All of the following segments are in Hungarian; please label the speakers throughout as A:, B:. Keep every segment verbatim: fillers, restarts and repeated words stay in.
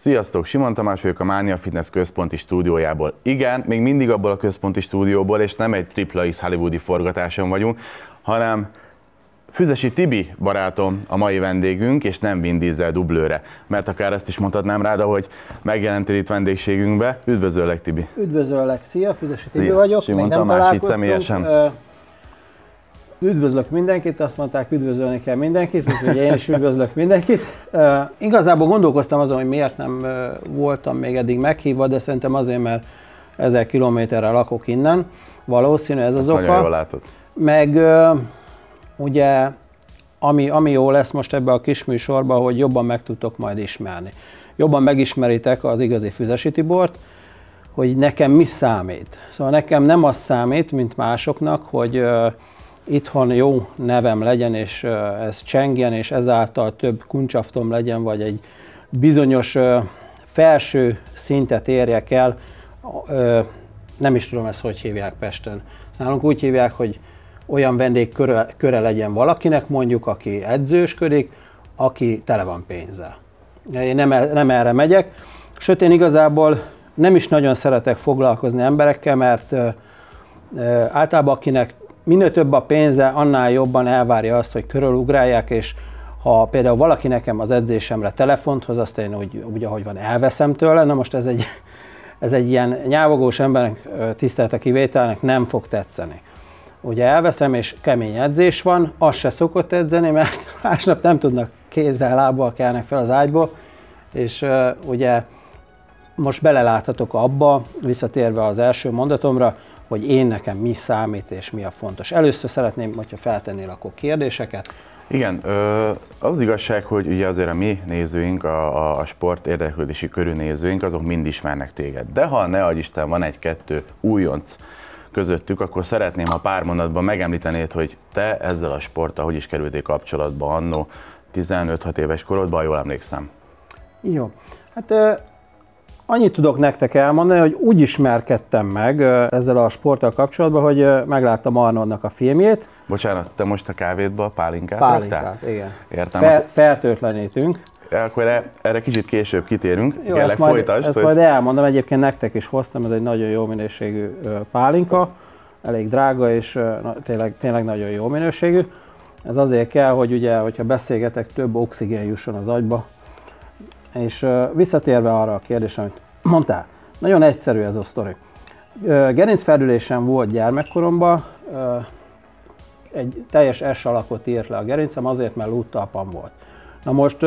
A: Sziasztok, Simon Tamás vagyok a Mánia Fitness központi stúdiójából. Igen, még mindig abból a központi stúdióból, és nem egy tripla X hollywoodi forgatáson vagyunk, hanem Füzesi Tibi barátom a mai vendégünk, és nem Vin Diesel dublőre. Mert akár ezt is mondhatnám rád, hogy megjelentél itt vendégségünkbe. Üdvözöllek, Tibi!
B: Üdvözöllek, szia! Füzesi Tibi Szia. vagyok,
A: Simon
B: még nem
A: Tamás,
B: találkoztunk.
A: Személyesen.
B: Üdvözlök mindenkit, azt mondták, üdvözölni kell mindenkit, úgyhogy én is üdvözlök mindenkit. Uh, igazából gondolkoztam azon, hogy miért nem uh, voltam még eddig meghívva, de szerintem azért, mert ezer kilométerre lakok innen. Valószínű ez az oka.
A: Nagyon jól látod.
B: Meg uh, ugye, ami, ami jó lesz most ebbe a kis műsorban, hogy jobban meg tudtok majd ismerni. Jobban megismeritek az igazi Füzesi Tibort, hogy nekem mi számít. Szóval nekem nem az számít, mint másoknak, hogy uh, itthon jó nevem legyen, és ez csengjen, és ezáltal több kuncsaftom legyen, vagy egy bizonyos felső szintet érjek el. Nem is tudom, ezt hogy hívják Pesten. Nálunk úgy hívják, hogy olyan vendég köre, köre legyen valakinek, mondjuk, aki edzősködik, aki tele van pénzzel. Én nem, nem erre megyek. Sőt, én igazából nem is nagyon szeretek foglalkozni emberekkel, mert általában akinek minél több a pénze, annál jobban elvárja azt, hogy körülugrálják, és ha például valaki nekem az edzésemre telefont hoz, azt én úgy, úgy ahogy van, elveszem tőle. Na most ez egy, ez egy ilyen nyávogós embernek, tisztelet a kivételnek nem fog tetszeni. Ugye elveszem, és kemény edzés van, az se szokott edzeni, mert másnap nem tudnak kézzel, lábbal kelnek fel az ágyból, és uh, ugye most beleláthatok abba, visszatérve az első mondatomra, hogy én nekem mi számít és mi a fontos. Először szeretném, hogyha feltennél akkor kérdéseket.
A: Igen, az igazság, hogy ugye azért a mi nézőink, a, a sport érdeklődési körű nézőink, azok mind ismernek téged. De ha ne adj Isten van egy-kettő újonc közöttük, akkor szeretném, ha pár mondatban megemlítenéd, hogy te ezzel a sporttal hogy is kerültél kapcsolatba annó tizenöt-hat éves korodban, jól emlékszem.
B: Jó, hát annyit tudok nektek elmondani, hogy úgy ismerkedtem meg ezzel a sporttal kapcsolatban, hogy megláttam Arnoldnak a filmjét.
A: Bocsánat, te most a kávédba pálinkát
B: Pálinkát,
A: raktál?
B: igen.
A: Értem.
B: Fer, fertőtlenítünk.
A: Akkor erre, erre kicsit később kitérünk.
B: Jó,
A: Kérlek,
B: ezt, majd,
A: folytasd,
B: ezt
A: hogy...
B: majd elmondom, egyébként nektek is hoztam, ez egy nagyon jó minőségű pálinka, elég drága és na, tényleg, tényleg nagyon jó minőségű. Ez azért kell, hogy ugye, hogyha beszélgetek, több oxigén jusson az agyba. És visszatérve arra a kérdésre, amit mondtál, nagyon egyszerű ez a sztori. Gerincfeldülésem volt gyermekkoromban, egy teljes S alakot írt le a gerincem, azért, mert lúttalpam volt. Na most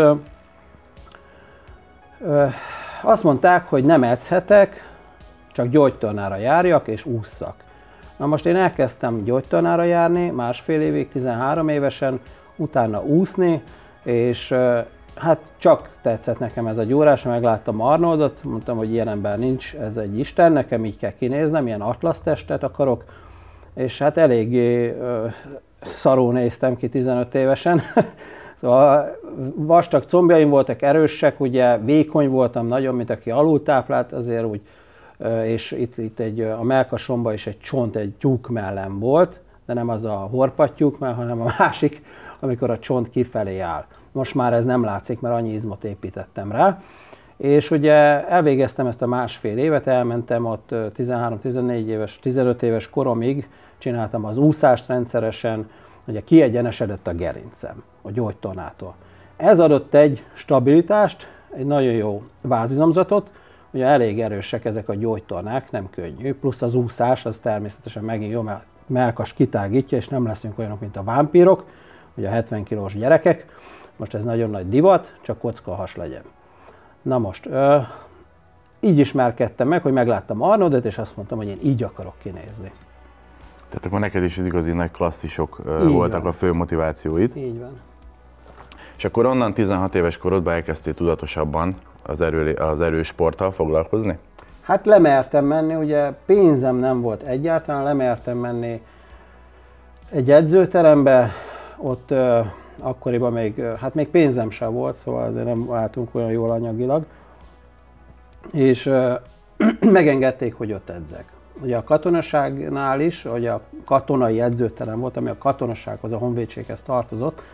B: azt mondták, hogy nem edzhetek, csak gyógytornára járjak és ússzak. Na most én elkezdtem gyógytornára járni, másfél évig, tizenhárom évesen, utána úszni, és hát csak tetszett nekem ez a gyúrás, megláttam Arnoldot, mondtam, hogy ilyen ember nincs, ez egy isten, nekem így kell kinéznem, ilyen atlasztestet akarok, és hát eléggé uh, szarul néztem ki tizenöt évesen. Szóval vastag combjaim voltak, erősek, ugye vékony voltam nagyon, mint aki alultáplált, azért úgy, uh, és itt, itt egy, a mellkasomban is egy csont, egy tyúk mellem volt, de nem az a horpattyúk, hanem a másik, amikor a csont kifelé áll. Most már ez nem látszik, mert annyi izmot építettem rá. És ugye elvégeztem ezt a másfél évet, elmentem ott tizenhárom-tizennégy éves, tizenöt éves koromig, csináltam az úszást rendszeresen, ugye kiegyenesedett a gerincem a gyógytornától. Ez adott egy stabilitást, egy nagyon jó vázizomzatot, ugye elég erősek ezek a gyógytornák, nem könnyű, plusz az úszás, az természetesen megint jó, mert mellkas kitágítja, és nem leszünk olyanok, mint a vámpírok, ugye a hetven kilós gyerekek. Most ez nagyon nagy divat, csak kockahas legyen. Na most, ö, így ismerkedtem meg, hogy megláttam Arnoldot, és azt mondtam, hogy én így akarok kinézni.
A: Tehát akkor neked is az igazi nagy klasszisok
B: így
A: voltak
B: van.
A: A fő motivációid.
B: Így van.
A: És akkor onnan tizenhat éves korodban elkezdtél tudatosabban az, erő, az erősporttal foglalkozni?
B: Hát lemertem menni, ugye pénzem nem volt egyáltalán, lemertem menni egy edzőterembe, ott ö, akkoriban még, hát még pénzem sem volt, szóval azért nem váltunk olyan jól anyagilag, és ö, megengedték, hogy ott edzek. Ugye a katonaságnál is, ugye a katonai edzőterem volt, ami a katonasághoz, a honvédséghez tartozott,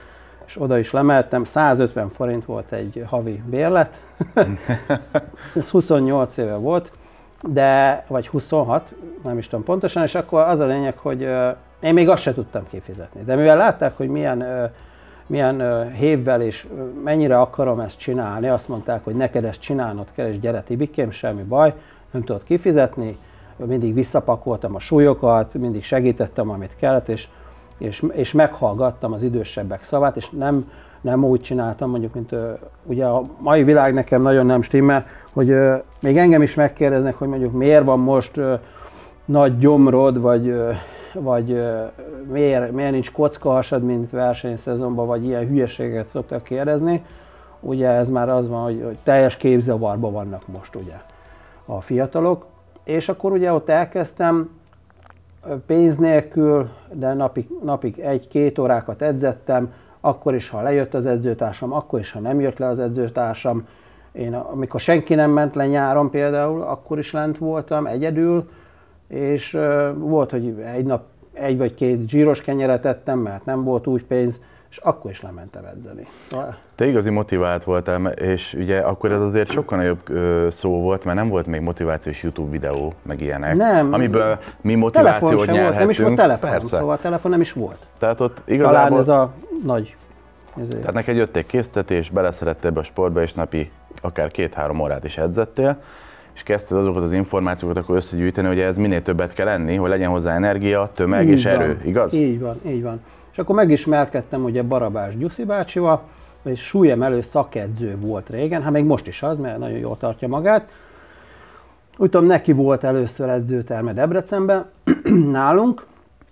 B: és oda is lemehettem, százötven forint volt egy havi bérlet, ez huszonnyolc éve volt, de, vagy huszonhat, nem is tudom pontosan, és akkor az a lényeg, hogy én még azt se tudtam kifizetni. De mivel látták, hogy milyen, milyen hévvel és mennyire akarom ezt csinálni, azt mondták, hogy neked ezt csinálnod kell, és gyere Tibikém, semmi baj, nem tudod kifizetni, mindig visszapakoltam a súlyokat, mindig segítettem, amit kellett, és, és, és meghallgattam az idősebbek szavát, és nem, nem úgy csináltam, mondjuk, mint ugye a mai világ nekem nagyon nem stimmel, hogy még engem is megkérdeznek, hogy mondjuk miért van most nagy gyomrod, vagy, vagy miért, miért nincs kockahasad, mint versenyszezonban, vagy ilyen hülyeséget szoktak kérdezni. Ugye ez már az van, hogy, hogy teljes képzavarban vannak most ugye a fiatalok. És akkor ugye ott elkezdtem pénz nélkül, de napig, napig egy-két órákat edzettem, akkor is, ha lejött az edzőtársam, akkor is, ha nem jött le az edzőtársam. Én, amikor senki nem ment le nyáron például, akkor is lent voltam egyedül, és uh, volt, hogy egy nap egy vagy két zsíros kenyeret ettem, mert nem volt úgy pénz, és akkor is lementem edzeni.
A: Te igazi motivált voltál, és ugye akkor ez azért sokkal nagyobb szó volt, mert nem volt még motivációs YouTube videó, meg ilyenek,
B: nem,
A: amiből mi motivációt nyerhetünk.
B: Volt, nem is volt telefon, persze. Szóval a telefon nem is volt.
A: Tehát ott igazából...
B: Talán ez a nagy...
A: Ezért. Tehát neked jött egy késztetés, beleszerettél be a sportba, és napi akár két-három órát is edzettél, és kezdted azokat az információkat akkor összegyűjteni, hogy ez minél többet kell enni, hogy legyen hozzá energia, tömeg így és van. Erő, igaz?
B: Így van, így van. És akkor megismerkedtem ugye Barabás Gyuszi bácsival, és súlyemelő szakedző volt régen, hát még most is az, mert nagyon jól tartja magát. Úgy tudom, neki volt először edzőterme Debrecenben, nálunk,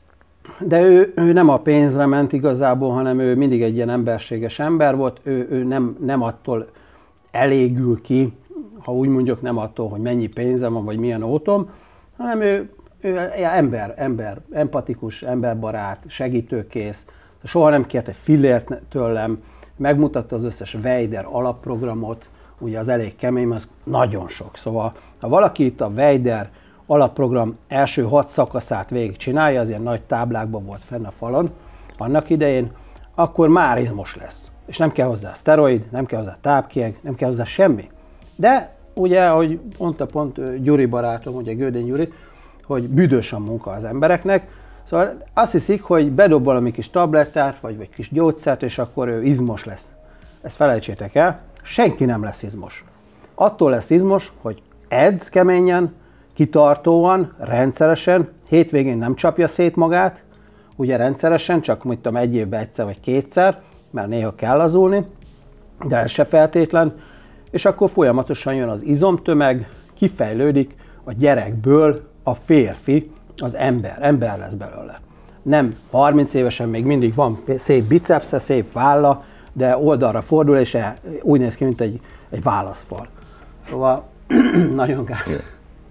B: de ő, ő nem a pénzre ment igazából, hanem ő mindig egy ilyen emberséges ember volt, ő, ő nem, nem attól elégül ki, ha úgy mondjuk, nem attól, hogy mennyi pénzem van, vagy milyen autom, hanem ő, ő ember, ember, empatikus, emberbarát, segítőkész, soha nem kért egy fillért tőlem, megmutatta az összes Weider alapprogramot, ugye az elég kemény, az nagyon sok. Szóval, ha valaki itt a Weider alapprogram első hat szakaszát végig csinálja, az ilyen nagy táblákban volt fenn a falon annak idején, akkor már izmos lesz. És nem kell hozzá szteroid, nem kell hozzá tápkieg, nem kell hozzá semmi. De ugye, ahogy mondta pont Gyuri barátom, ugye Gödény Gyuri, hogy büdös a munka az embereknek, szóval azt hiszik, hogy bedob valami kis tablettát, vagy egy kis gyógyszert, és akkor ő izmos lesz. Ezt felejtsétek el, senki nem lesz izmos. Attól lesz izmos, hogy edz keményen, kitartóan, rendszeresen, hétvégén nem csapja szét magát, ugye rendszeresen, csak mit tudom, egy évben egyszer vagy kétszer, mert néha kell lazulni, de ez se feltétlen, és akkor folyamatosan jön az izomtömeg, kifejlődik a gyerekből a férfi, az ember, ember lesz belőle. Nem harminc évesen még mindig van szép bicepsze, szép válla, de oldalra fordul, és úgy néz ki, mint egy, egy válaszfal. Szóval nagyon gáz.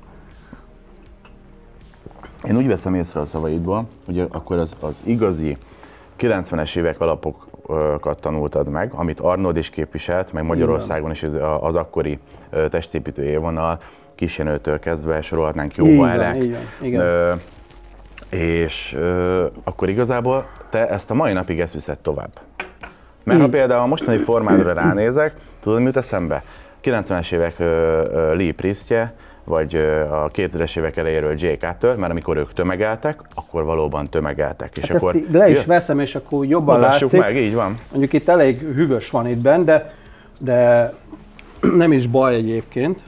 A: Én úgy veszem észre a szavaidból, hogy akkor az, az igazi kilencvenes évek alapokat tanultad meg, amit Arnold is képviselt, meg Magyarországon is az akkori testépítő élvonal, Kisjenőtől kezdve sorolhatnánk jóval elek. Ö, és ö, akkor igazából te ezt a mai napig ezt viszed tovább. Mert ha például a mostani formádra ránézek, tudod, mi jut eszembe? kilencvenes évek ö, ö, Lee Priestje, vagy a kétezres évek elejéről Jay Cutler, mert amikor ők tömegeltek, akkor valóban tömegeltek. És
B: hát
A: akkor
B: ezt le is veszem, és akkor jobban
A: látszik.
B: meg,
A: így van.
B: Mondjuk itt elég hűvös van itt benn, de, de nem is baj egyébként.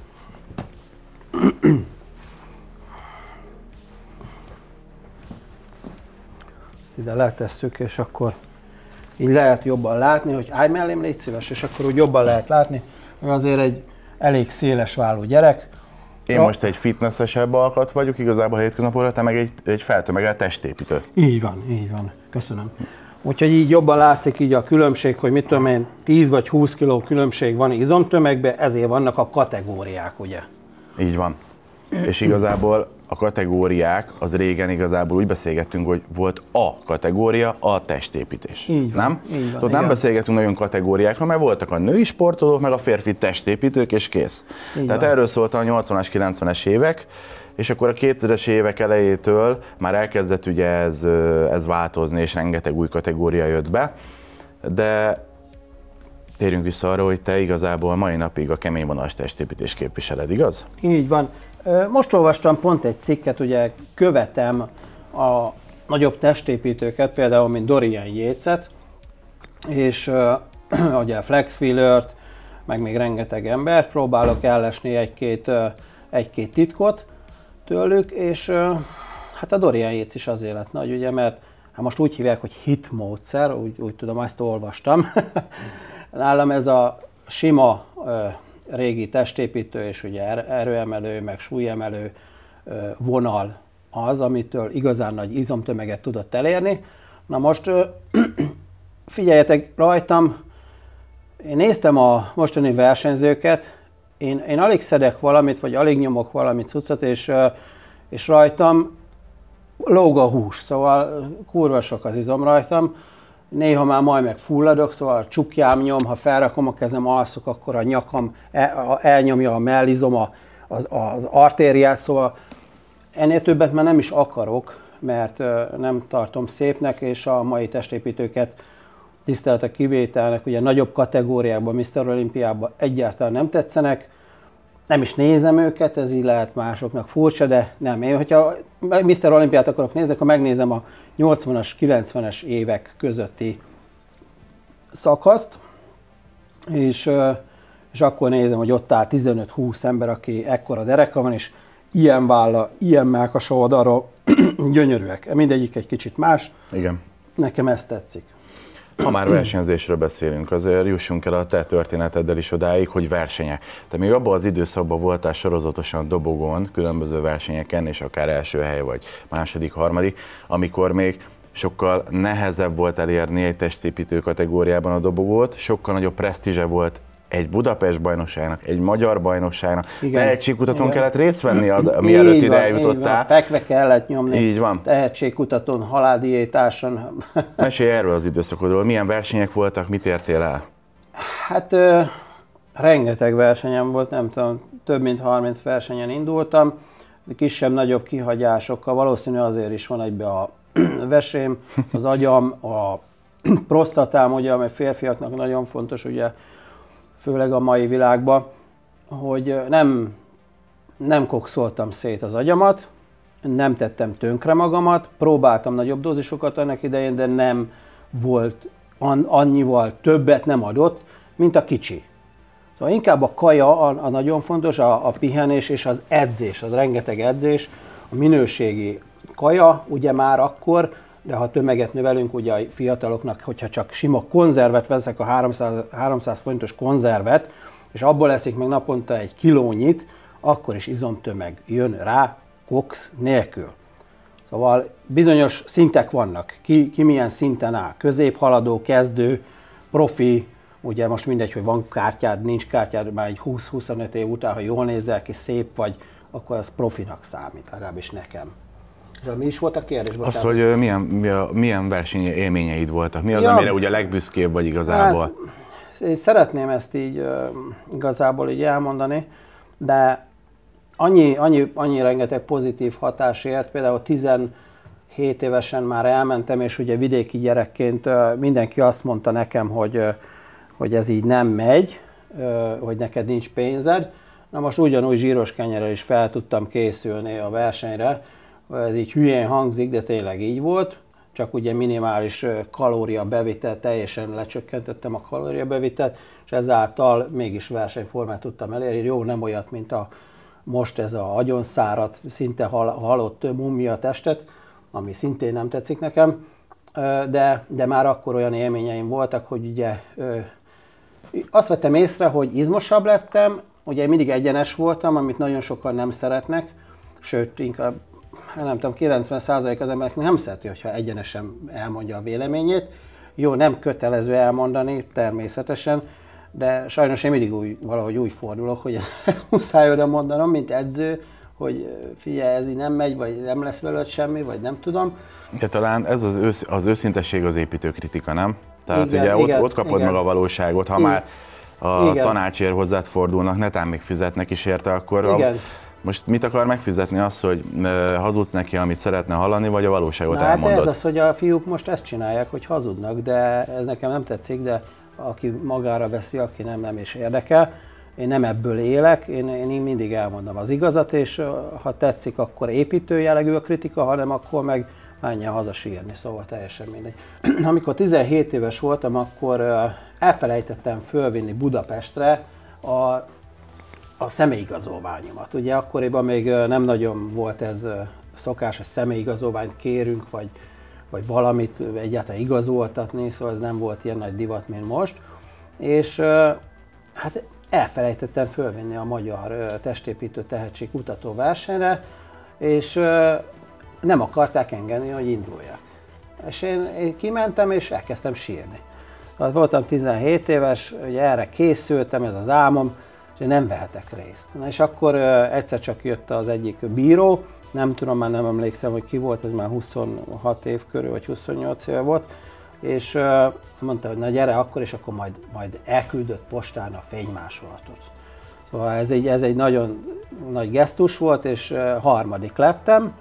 B: Ide letesszük, és akkor így lehet jobban látni, hogy állj mellém, légy szíves, és akkor úgy jobban lehet látni, hogy azért egy elég széles vállú gyerek.
A: Én most egy fitnessesebb alkat vagyok, igazából a hétköznapokra, te meg egy, egy feltömegelt testépítő.
B: Így van, így van. Köszönöm. Úgyhogy így jobban látszik így a különbség, hogy mit tudom én, tíz vagy húsz kiló különbség van izomtömegben, ezért vannak a kategóriák, ugye?
A: Így van. És igazából a kategóriák, az régen igazából úgy beszélgettünk, hogy volt a kategória, a testépítés.
B: Így van,
A: nem?
B: Így van,
A: Tehát nem beszélgetünk nagyon kategóriákról, mert voltak a női sportolók, meg a férfi testépítők, és kész. Így Tehát van. Erről szólt a nyolcvanas, kilencvenes évek, és akkor a kétezres évek elejétől már elkezdett ugye ez, ez változni, és rengeteg új kategória jött be. de térjünk vissza arra, hogy te igazából mai napig a kemény vonalas testépítés képviseled, igaz?
B: Így van. Most olvastam pont egy cikket, ugye követem a nagyobb testépítőket, például mint Dorian Yates-et, és uh, ugye Flex Wheelert, meg még rengeteg embert, próbálok ellesni egy-két, uh, egy-két titkot tőlük, és uh, hát a Dorian Yates is azért lett nagy, ugye, mert hát most úgy hívják, hogy hit módszer, úgy, úgy tudom, ezt olvastam. Nálam ez a sima uh, régi testépítő és ugye erőemelő, meg súlyemelő uh, vonal az, amitől igazán nagy izomtömeget tudott elérni. Na most uh, figyeljetek rajtam, én néztem a mostani versenyzőket, én, én alig szedek valamit, vagy alig nyomok valamit cuccot, és, uh, és rajtam lóg a hús, szóval kurva sok az izom rajtam. Néha már majd meg fulladok, szóval a csukjám nyom, ha felrakom a kezem, alszok, akkor a nyakam el, elnyomja a mellizom, a, az, az artériát, szóval ennél többet már nem is akarok, mert nem tartom szépnek, és a mai testépítőket tiszteletek kivételnek, ugye nagyobb kategóriákban, miszter Olympiában egyáltalán nem tetszenek, nem is nézem őket, ez így lehet másoknak furcsa, de nem. Én, hogyha miszter Olympiát akarok nézni, akkor megnézem a nyolcvanas, kilencvenes évek közötti szakaszt, és, és akkor nézem, hogy ott áll tizenöt-húsz ember, aki ekkora dereka van, és ilyen válla, ilyen mellkas oldalról gyönyörűek. Mindegyik egy kicsit más.
A: Igen.
B: Nekem ez tetszik.
A: Ha már versenyzésről beszélünk, azért jussunk el a te történeteddel is odáig, hogy versenyek. Te még abban az időszakban voltál sorozatosan dobogón, különböző versenyeken, és akár első hely vagy második, harmadik, amikor még sokkal nehezebb volt elérni egy testépítő kategóriában a dobogót, sokkal nagyobb presztízse volt egy Budapest bajnokságnak, egy magyar bajnokságnak. Tehetségkutatón kellett részt venni, az, mielőtt ide van, eljutottál.
B: Fekve kellett nyomni.
A: Így van.
B: Tehetségkutatón, haláldiétáson.
A: Mesélj erről az időszakodról. Milyen versenyek voltak, mit értél el?
B: Hát ö, rengeteg versenyem volt, nem tudom, több mint harminc versenyen indultam. Kisebb-nagyobb kihagyásokkal, valószínű azért is van egybe a vesém, az agyam, a prostatám, ugye, amely férfiaknak nagyon fontos, ugye, főleg a mai világban, hogy nem, nem kokszoltam szét az agyamat, nem tettem tönkre magamat, próbáltam nagyobb dózisokat annak idején, de nem volt annyival többet nem adott, mint a kicsi. Szóval inkább a kaja a, a nagyon fontos, a, a pihenés és az edzés, az rengeteg edzés, a minőségi kaja, ugye már akkor, de ha tömeget növelünk, ugye a fiataloknak, hogyha csak sima konzervet veszek, a háromszáz, háromszáz forintos konzervet, és abból leszik meg naponta egy kilónyit, akkor is izomtömeg jön rá kox nélkül. Szóval bizonyos szintek vannak, ki, ki milyen szinten áll, középhaladó, kezdő, profi, ugye most mindegy, hogy van kártyád, nincs kártyád, már egy húsz-huszonöt év után, ha jól nézel ki, szép vagy, akkor az profinak számít, legalábbis nekem. És mi is volt a kérdés?
A: Az, hogy milyen, milyen verseny élményeid voltak, mi az, ja, amire ugye legbüszkébb vagy igazából? Hát,
B: én szeretném ezt így uh, igazából így elmondani, de annyi, annyi, annyi rengeteg pozitív hatás ért, például tizenhét évesen már elmentem, és ugye vidéki gyerekként uh, mindenki azt mondta nekem, hogy, uh, hogy ez így nem megy, uh, hogy neked nincs pénzed. Na most ugyanúgy zsíros kenyerrel is fel tudtam készülni a versenyre. Ez így hülyén hangzik, de tényleg így volt. Csak ugye minimális kalóriabevitel, teljesen lecsökkentettem a kalóriabevitelt, és ezáltal mégis versenyformát tudtam elérni. Jó, nem olyat, mint a most ez a agyonszáradt, szinte hal, halott mumia testet, ami szintén nem tetszik nekem, de, de már akkor olyan élményeim voltak, hogy ugye azt vettem észre, hogy izmosabb lettem, ugye mindig egyenes voltam, amit nagyon sokan nem szeretnek, sőt, inkább, nem tudom, kilencven százalék az emberek nem szereti, hogyha egyenesen elmondja a véleményét. Jó, nem kötelező elmondani, természetesen, de sajnos én mindig úgy, valahogy úgy fordulok, hogy ezt muszáj oda mondanom, mint edző, hogy figyelj, ez így nem megy, vagy nem lesz veled semmi, vagy nem tudom.
A: De talán ez az, ősz, az őszintesség az építőkritika, nem? Tehát
B: igen,
A: ugye
B: igen,
A: ott, ott kapod igen. meg a valóságot, ha igen. már a igen. tanácsért hozzád fordulnak, netán még fizetnek is érte, akkor a, Most mit akar megfizetni azt, hogy hazudsz neki, amit szeretne hallani, vagy a valóságot
B: Na,
A: elmondod?
B: Hát ez az, hogy a fiúk most ezt csinálják, hogy hazudnak, de ez nekem nem tetszik, de aki magára veszi, aki nem, nem is érdekel. Én nem ebből élek, én, én mindig elmondom az igazat, és ha tetszik, akkor építő jellegű a kritika, ha nem, akkor meg menjen haza sírni, szóval teljesen mindegy. Amikor tizenhét éves voltam, akkor elfelejtettem fölvinni Budapestre a, a személyigazolványomat. Ugye akkoriban még nem nagyon volt ez szokás, hogy személyigazolványt kérünk, vagy, vagy valamit egyáltalán igazoltatni, szóval ez nem volt ilyen nagy divat, mint most. És hát elfelejtettem fölvinni a Magyar Testépítő Tehetség Kutató versenyre, és nem akarták engedni, hogy induljak. És én, én kimentem, és elkezdtem sírni. Hát voltam tizenhét éves, ugye erre készültem, ez az álmom, és én nem vehetek részt. Na és akkor egyszer csak jött az egyik bíró, nem tudom, már nem emlékszem, hogy ki volt, ez már huszonhat év körül, vagy huszonnyolc éve volt, és mondta, hogy na gyere akkor, és akkor majd, majd elküldött postán a fénymásolatot. Szóval ez egy, ez egy nagyon nagy gesztus volt, és harmadik lettem.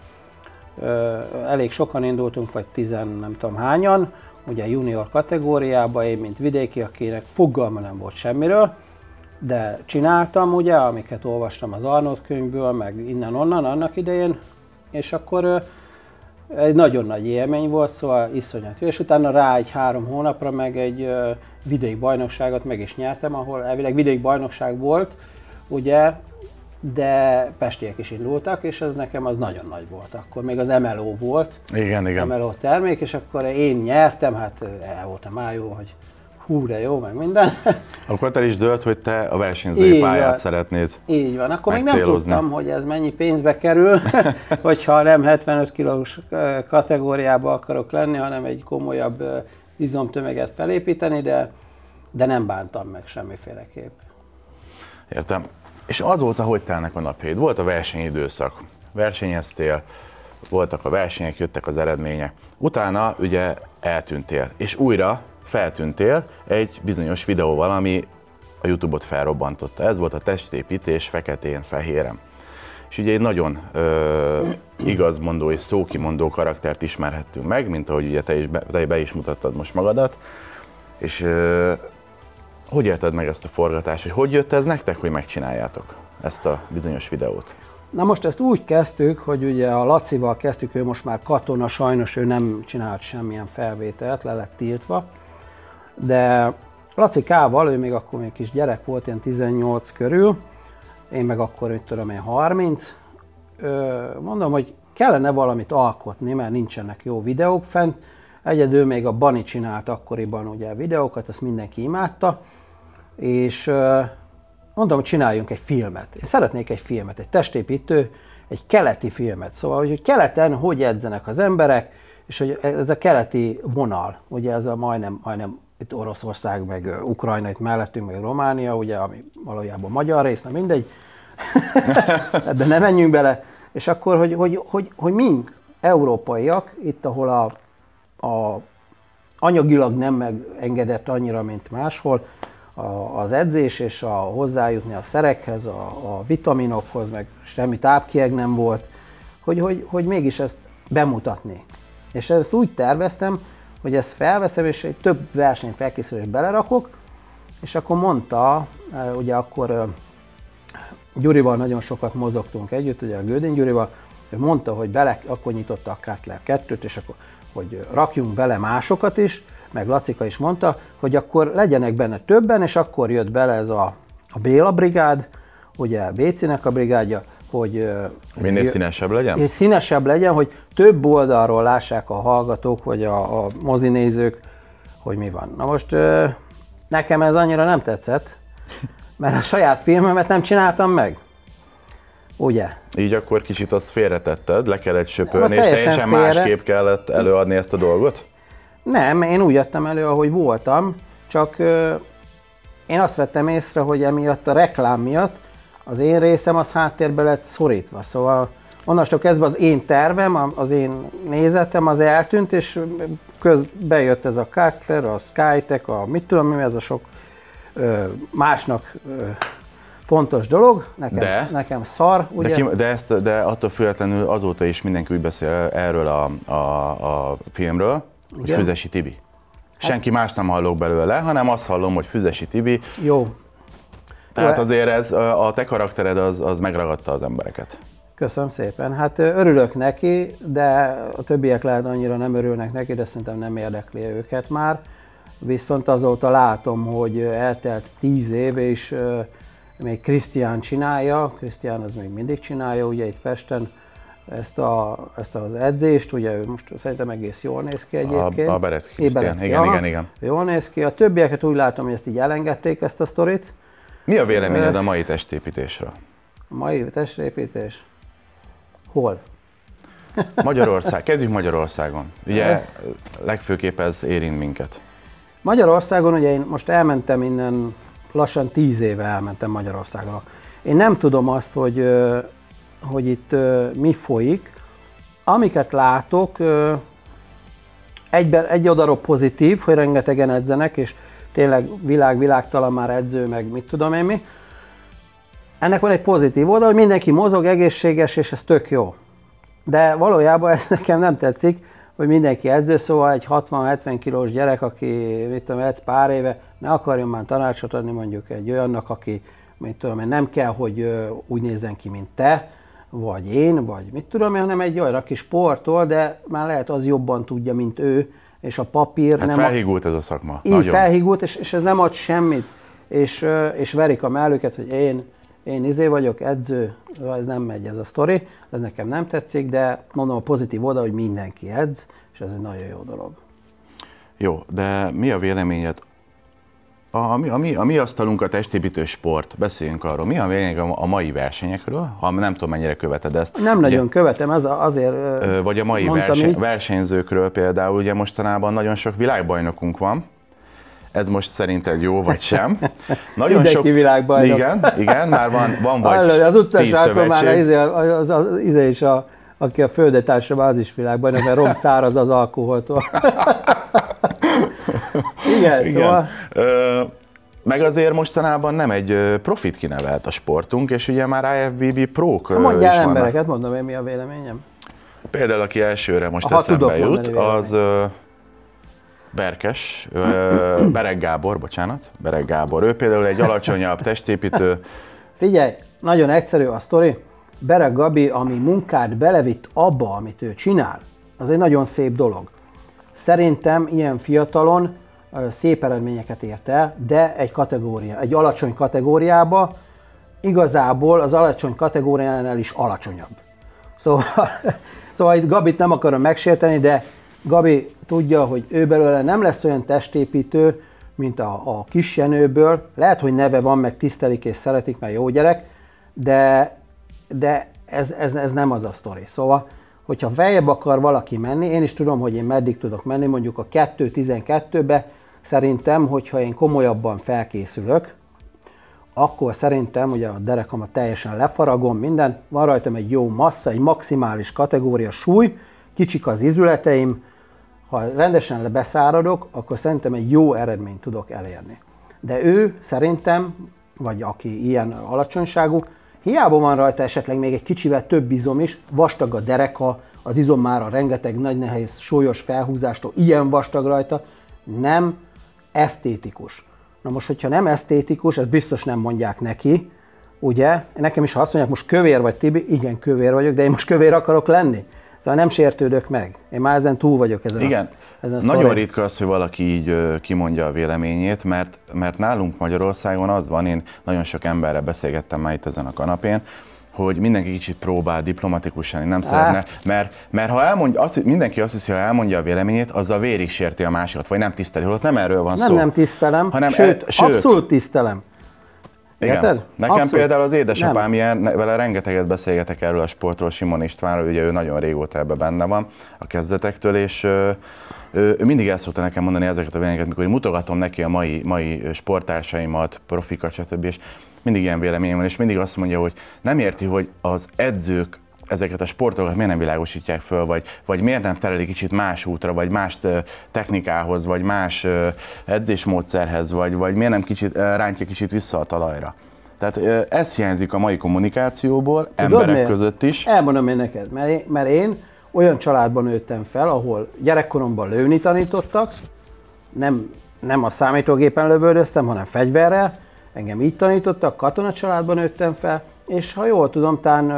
B: Elég sokan indultunk, vagy tizen nem tudom hányan, ugye junior kategóriában, én mint vidéki, akinek fogalma nem volt semmiről, de csináltam ugye, amiket olvastam az Arnold könyvből, meg innen-onnan annak idején, és akkor egy nagyon nagy élmény volt, szóval iszonyat. És utána rá egy három hónapra meg egy vidéki bajnokságot meg is nyertem, ahol elvileg vidéki bajnokság volt, ugye, de pestiek is indultak, és ez nekem az nagyon nagy volt. Akkor még az em el o volt,
A: igen, igen.
B: em el o termék, és akkor én nyertem, hát el voltam már jó, hogy hú, de jó, meg minden.
A: Akkor te is dőlt, hogy te a versenyzői pályát
B: van.
A: szeretnéd
B: Így van, akkor még nem tudtam, hogy ez mennyi pénzbe kerül, hogyha nem hetvenöt kilós kategóriába akarok lenni, hanem egy komolyabb izomtömeget felépíteni, de, de nem bántam meg semmiféleképp.
A: Értem. És azóta hogy telnek a napjaid? Volt a versenyidőszak, versenyeztél, voltak a versenyek, jöttek az eredmények. Utána ugye eltűntél, és újra feltűntél egy bizonyos videóval, ami a YouTube-ot felrobbantotta. Ez volt a testépítés feketén-fehéren. És ugye egy nagyon ö, igazmondó és szókimondó karaktert ismerhettünk meg, mint ahogy ugye te is be, te be is mutattad most magadat. És ö, hogy élted meg ezt a forgatást, hogy hogy jött ez nektek, hogy megcsináljátok ezt a bizonyos videót?
B: Na most ezt úgy kezdtük, hogy ugye a Lacival kezdtük, ő most már katona, sajnos ő nem csinált semmilyen felvételt, le lett tiltva. De Laci K-val, ő még akkor még kis gyerek volt, ilyen tizennyolc körül, én meg akkor, mit tudom én, harminc. Mondom, hogy kellene valamit alkotni, mert nincsenek jó videók fent. Egyedül még a Bani csinált akkoriban ugye videókat, azt mindenki imádta. És mondom, hogy csináljunk egy filmet. Én szeretnék egy filmet, egy testépítő, egy keleti filmet. Szóval, hogy keleten hogy edzenek az emberek, és hogy ez a keleti vonal, ugye ez a majdnem, majdnem itt Oroszország, meg Ukrajna itt mellettünk, meg Románia, ugye, ami valójában magyar rész, na mindegy, ebben nem menjünk bele. És akkor, hogy, hogy, hogy, hogy mink, európaiak, itt ahol a, a anyagilag nem megengedett annyira, mint máshol, a, az edzés és a hozzájutni a szerekhez, a, a vitaminokhoz, meg semmi tápkieg nem volt, hogy, hogy, hogy mégis ezt bemutatni. És ezt úgy terveztem, hogy ezt felveszem, és egy több versenyfelkészülést belerakok, és akkor mondta, ugye akkor Gyurival nagyon sokat mozogtunk együtt, ugye a Gödény Gyurival, ő mondta, hogy bele, akkor nyitotta a Cutler kettőt, és akkor, hogy rakjunk bele másokat is, meg Lacika is mondta, hogy akkor legyenek benne többen, és akkor jött bele ez a, a Béla brigád, ugye a Bécinek a brigádja, hogy
A: minél színesebb legyen?
B: Hogy színesebb legyen, hogy több oldalról lássák a hallgatók, vagy a, a mozinézők, hogy mi van. Na most nekem ez annyira nem tetszett, mert a saját filmemet nem csináltam meg. Ugye?
A: Így akkor kicsit azt félretetted, le kellett söpölni, és teljesen
B: félre.
A: másképp kellett előadni ezt a dolgot?
B: Nem, én úgy jöttem elő, ahogy voltam, csak én azt vettem észre, hogy emiatt a reklám miatt az én részem az háttérbe lett szorítva, szóval onnastól kezdve az én tervem, az én nézetem az eltűnt, és közben jött ez a Cutler, a Skytech, a mit tudom mi, ez a sok ö, másnak ö, fontos dolog, nekem,
A: de,
B: nekem szar, ugye?
A: De, ki, de, ezt, de attól függetlenül azóta is mindenki úgy beszél erről a, a, a filmről, hogy igen? Füzesi Tibi. Senki hát, más nem hallok belőle, hanem azt hallom, hogy Füzesi Tibi.
B: Jó.
A: Tehát jó, azért ez, a te karaktered az, az megragadta az embereket.
B: Köszönöm szépen. Hát örülök neki, de a többiek lehet annyira nem örülnek neki, de szerintem nem érdekli őket már. Viszont azóta látom, hogy eltelt tíz év, és még Krisztián csinálja, Krisztián az még mindig csinálja, ugye itt Pesten ezt, a, ezt az edzést, ugye ő most szerintem egész jól néz ki egyébként.
A: A, a Berecki Krisztián, igen, igen, igen.
B: Jól néz ki. A többieket úgy látom, hogy ezt így elengedték, ezt a sztorit.
A: Mi a véleményed a mai testépítésről?
B: A mai testépítés? Hol?
A: Magyarország, kezdjük Magyarországon. Ugye legfőképp ez érint minket.
B: Magyarországon, ugye én most elmentem innen, lassan tíz éve elmentem Magyarországra. Én nem tudom azt, hogy, hogy itt mi folyik. Amiket látok, egyben, egy oldalról pozitív, hogy rengetegen edzenek, és tényleg világ-világtalan már edző, meg mit tudom én mi. Ennek van egy pozitív oldal, hogy mindenki mozog, egészséges, és ez tök jó. De valójában ez nekem nem tetszik, hogy mindenki edző, szóval egy hatvan-hetven kilós gyerek, aki mit tudom, edz pár éve, ne akarjon már tanácsot adni mondjuk egy olyannak, aki mit tudom, nem kell, hogy úgy nézzen ki, mint te, vagy én, vagy mit tudom én, hanem egy olyan, aki sportol, de már lehet az jobban tudja, mint ő, és a papír
A: hát
B: nem...
A: felhígult ez a szakma.
B: Így nagyon. Felhígult, és, és ez nem ad semmit, és, és verik a mellüket, hogy én, én izé vagyok, edző, ez nem megy ez a sztori, ez nekem nem tetszik, de mondom a pozitív oldal, hogy mindenki edz, és ez egy nagyon jó dolog.
A: Jó, de mi a véleményed? A, a, mi, a, mi, a mi asztalunk a testépítő sport, beszéljünk arról. Mi a véleményed a, a mai versenyekről? Ha nem tudom, mennyire követed ezt.
B: Nem ugye, nagyon követem, ez azért
A: vagy a mai verseny, versenyzőkről például, ugye mostanában nagyon sok világbajnokunk van. Ez most szerinted jó vagy sem? Nagyon
B: mindenki
A: sok
B: világbajnok.
A: Igen, igen, már van, van vagy
B: Hallani, az utcás akkor már az, az, az, az, az is a, aki a földetársa, az is világbajnok, mert rom száraz az alkoholtól. Igen,
A: igen.
B: Szóval...
A: Ö, meg azért mostanában nem egy profit kinevelt a sportunk, és ugye már I F B B prók is vannak.
B: Mondjál embereket, mondom én, mi a véleményem.
A: Például, aki elsőre most Aha, eszembe jut, az ö, Berkes, ö, Bereg Gábor, bocsánat, Bereg Gábor. Ő például egy alacsonyabb testépítő.
B: Figyelj, nagyon egyszerű a sztori. Bereg Gabi, ami munkát belevitt abba, amit ő csinál, az egy nagyon szép dolog. Szerintem ilyen fiatalon szép eredményeket ért el, de egy kategória, egy alacsony kategóriába, igazából az alacsony kategóriánál is alacsonyabb. Szóval, szóval itt Gabit nem akarom megsérteni, de Gabi tudja, hogy ő belőle nem lesz olyan testépítő, mint a, a kis Jenőből. Lehet, hogy neve van, meg tisztelik és szeretik, mert jó gyerek, de, de ez, ez, ez nem az a sztori. Szóval, hogyha feljebb akar valaki menni, én is tudom, hogy én meddig tudok menni, mondjuk a kettő tizenkettőbe, szerintem, hogyha én komolyabban felkészülök, akkor szerintem, ugye a derekamat teljesen lefaragom, minden, van rajtam egy jó massza, egy maximális kategória súly, kicsik az izületeim, ha rendesen beszáradok, akkor szerintem egy jó eredményt tudok elérni. De ő szerintem, vagy aki ilyen alacsonyságú, hiába van rajta esetleg még egy kicsivel több izom is, vastag a dereka, az izom már a rengeteg nagy nehéz súlyos felhúzástól ilyen vastag rajta, nem esztétikus. Na most, hogyha nem esztétikus, ezt biztos nem mondják neki, ugye? Nekem is, ha azt mondják, most kövér vagy Tibi, igen, kövér vagyok, de én most kövér akarok lenni. Szóval nem sértődök meg. Én már ezen túl vagyok ezen.
A: Igen.
B: A, ezen a
A: Nagyon
B: sztori.
A: ritka az, hogy valaki így ö, kimondja a véleményét, mert, mert nálunk Magyarországon az van, én nagyon sok emberrel beszélgettem már itt ezen a kanapén, hogy mindenki kicsit próbál diplomatikusan, nem szeretne, mert, mert ha elmondja, azt, mindenki azt hiszi, ha elmondja a véleményét, azzal vérig sérti a másikat, vagy nem tiszteli, holott nem erről van
B: nem,
A: szó.
B: Nem tisztelem,
A: hanem
B: sőt,
A: el, sőt,
B: abszolút tisztelem.
A: Igen.
B: Érted?
A: Nekem
B: Abszolút.
A: Például az édesapám ilyen, vele rengeteget beszélgetek erről a sportról, Simon Istvánról, ugye ő nagyon régóta ebben benne van a kezdetektől, és ő, ő, ő mindig el szokta nekem mondani ezeket a véleményeket, mikor mutogatom neki a mai, mai sportársaimat, profikat, stb. És mindig ilyen véleményem van, és mindig azt mondja, hogy nem érti, hogy az edzők ezeket a sportokat miért nem világosítják föl, vagy, vagy miért nem terelik kicsit más útra, vagy más technikához, vagy más edzésmódszerhez, vagy, vagy miért nem kicsit rántja kicsit vissza a talajra. Tehát ez hiányzik a mai kommunikációból, emberek
B: miért?
A: között is.
B: Elmondom én neked, mert én, mert én olyan családban nőttem fel, ahol gyerekkoromban lőni tanítottak, nem, nem a számítógépen lövöldöztem, hanem fegyverrel, engem így tanítottak, katona családban nőttem fel, és ha jól tudom, tán,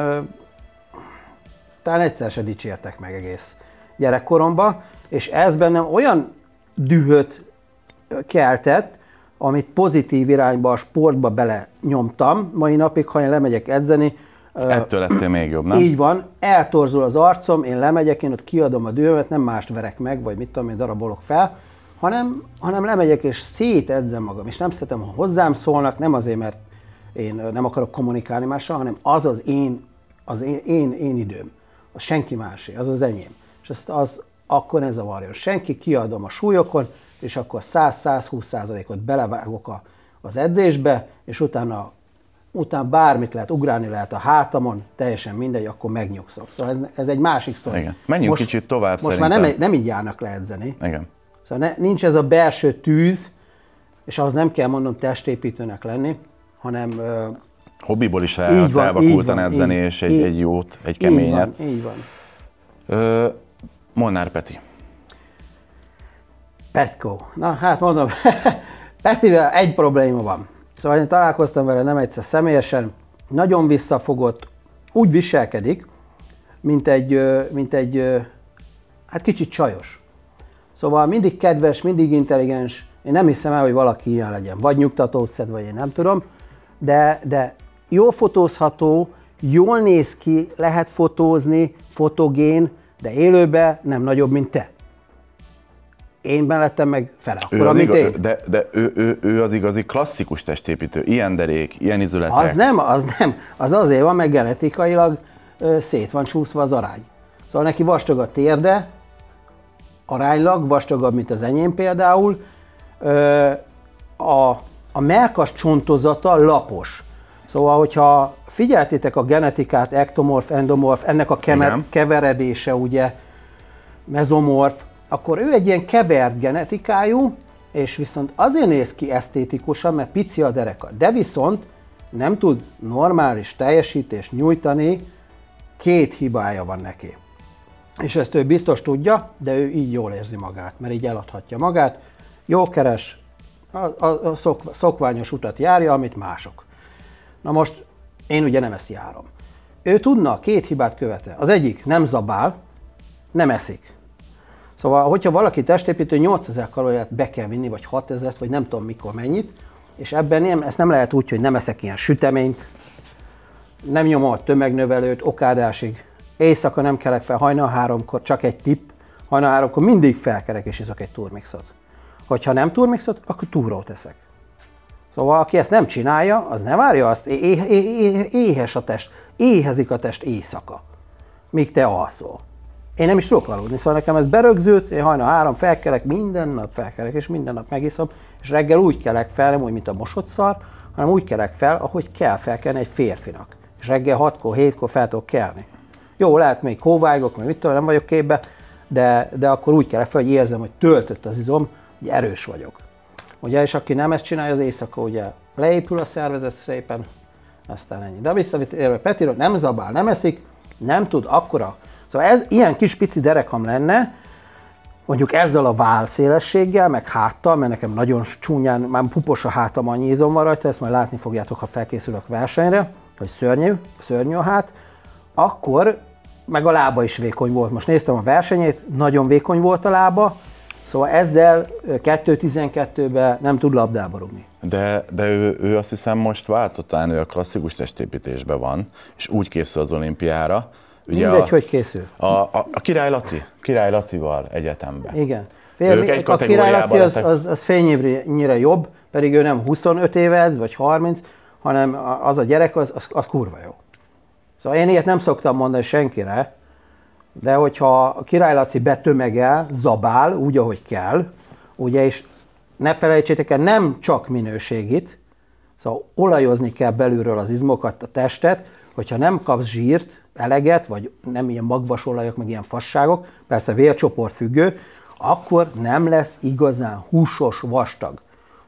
B: tán egyszer se dicsértek meg egész gyerekkoromban, és ez bennem olyan dühöt keltett, amit pozitív irányba a sportba bele nyomtam. Mai napig, ha én lemegyek edzeni,
A: ettől lettél még jobb, nem?
B: Így van, eltorzul az arcom, én lemegyek, én ott kiadom a dühömet, nem mást verek meg, vagy mit tudom én, darabolok fel, hanem, hanem lemegyek és szétedzem magam, és nem szeretem, ha hozzám szólnak, nem azért, mert én nem akarok kommunikálni mással, hanem az az én, az én, én, én időm, az senki másé, az az enyém. És ezt az akkor ne zavarjon. Senki, kiadom a súlyokon, és akkor száz-százhúsz százalékot belevágok a, az edzésbe, és utána, utána bármit lehet, ugrálni lehet a hátamon, teljesen mindegy, akkor megnyugszok. Szóval ez, ez egy másik sztori.
A: Igen. Menjünk most, kicsit tovább
B: most
A: szerintem.
B: már nem, nem így járnak le edzeni.
A: Igen.
B: Szóval ne, nincs ez a belső tűz, és ahhoz nem kell mondom testépítőnek lenni, hanem... Uh,
A: hobbiból is lehetsz elvakultan edzeni, így, és egy, így, egy jót, egy keményet.
B: Így van, így van.
A: Ö, Molnár Peti.
B: Petykó. Na hát mondom, Petivel egy probléma van. Szóval én találkoztam vele nem egyszer személyesen, nagyon visszafogott, úgy viselkedik, mint egy, mint egy hát kicsit csajos. Szóval mindig kedves, mindig intelligens, én nem hiszem el, hogy valaki ilyen legyen. Vagy nyugtatót szed, vagy én nem tudom, de, de jól fotózható, jól néz ki, lehet fotózni, fotogén, de élőben nem nagyobb, mint te. Én mellettem meg fele, akkor, mint én.
A: De, de ő, ő, ő az igazi klasszikus testépítő, ilyen derék, ilyen izületek.
B: Az nem, az nem. Az azért van, meg genetikailag ö, szét van csúszva az arány. Szóval neki vastag a térde, aránylag, vastagabb, mint az enyém például. Ö, a, a mellkas csontozata lapos. Szóval, hogyha figyeltétek a genetikát, ektomorf, endomorf, ennek a kemer, keveredése, ugye, mezomorf, akkor ő egy ilyen kevert genetikájú, és viszont azért néz ki esztétikusan, mert pici a dereka. De viszont nem tud normális teljesítést nyújtani, két hibája van neki. És ezt ő biztos tudja, de ő így jól érzi magát, mert így eladhatja magát, jó keres, a, a, a szok, szokványos utat járja, amit mások. Na most én ugye nem ezt járom. Ő tudna, két hibát követel. Az egyik, nem zabál, nem eszik. Szóval, hogyha valaki testépítő, nyolcezer kalóriát be kell vinni, vagy hatezret, vagy nem tudom mikor mennyit, és ebben nem, ezt nem lehet úgy, hogy nem eszek ilyen süteményt, nem nyomom a tömegnövelőt okádásig, éjszaka nem kelek fel, hajnal háromkor, csak egy tipp, hajnal háromkor mindig felkerek és iszok egy turmixot. Hogyha nem turmixot, akkor túrót eszek. Szóval, aki ezt nem csinálja, az ne várja azt, é- é- é- éhes a test, éhezik a test éjszaka, míg te alszol. Én nem is tudok aludni, szóval nekem ez berögzült, én hajnal három felkelek, minden nap felkelek, és minden nap megiszom, és reggel úgy kelek fel, nem úgy, mint a mosott szar, hanem úgy kelek fel, ahogy kell felkelni egy férfinak. És reggel hatkor, hétkor fel tudok kelni. Jó, lehet még kóvágok, meg mit tudom, nem vagyok képbe, de, de akkor úgy kelek fel, hogy érzem, hogy töltött az izom, hogy erős vagyok. Ugye, és aki nem ezt csinálja, az éjszaka ugye leépül a szervezet szépen, aztán ennyi. De visszatérve Petiről, nem zabál, nem eszik, nem tud akkora. Szóval ez ilyen kis pici derekam lenne, mondjuk ezzel a válszélességgel, meg háttal, mert nekem nagyon csúnyán, már pupos a hátam, annyi izom van rajta, ezt majd látni fogjátok, ha felkészülök versenyre, hogy szörnyű, szörnyű a hát, akkor meg a lába is vékony volt. Most néztem a versenyét, nagyon vékony volt a lába, szóval ezzel kettő tizenkettőben nem tud labdába rúgni.
A: De, de ő, ő azt hiszem most váltottán, ő a klasszikus testépítésben van, és úgy készül az olimpiára. Ugye
B: Mindegy,
A: a,
B: hogy készül.
A: A, a, a Király Laci, Király Lacival egyetemben.
B: Igen. Fél, a Király Laci az, az, az fényévnyire jobb, pedig ő nem huszonöt éves vagy harminc, hanem az a gyerek, az, az, az kurva jó. Szóval én ilyet nem szoktam mondani senkire, de hogyha a Király Laci betömegel, zabál, úgy, ahogy kell, ugye, és ne felejtsétek el, nem csak minőségit, szóval olajozni kell belülről az izmokat, a testet, hogyha nem kapsz zsírt, eleget, vagy nem ilyen magvas olajok, meg ilyen fasságok, persze vércsoport függő, akkor nem lesz igazán húsos, vastag.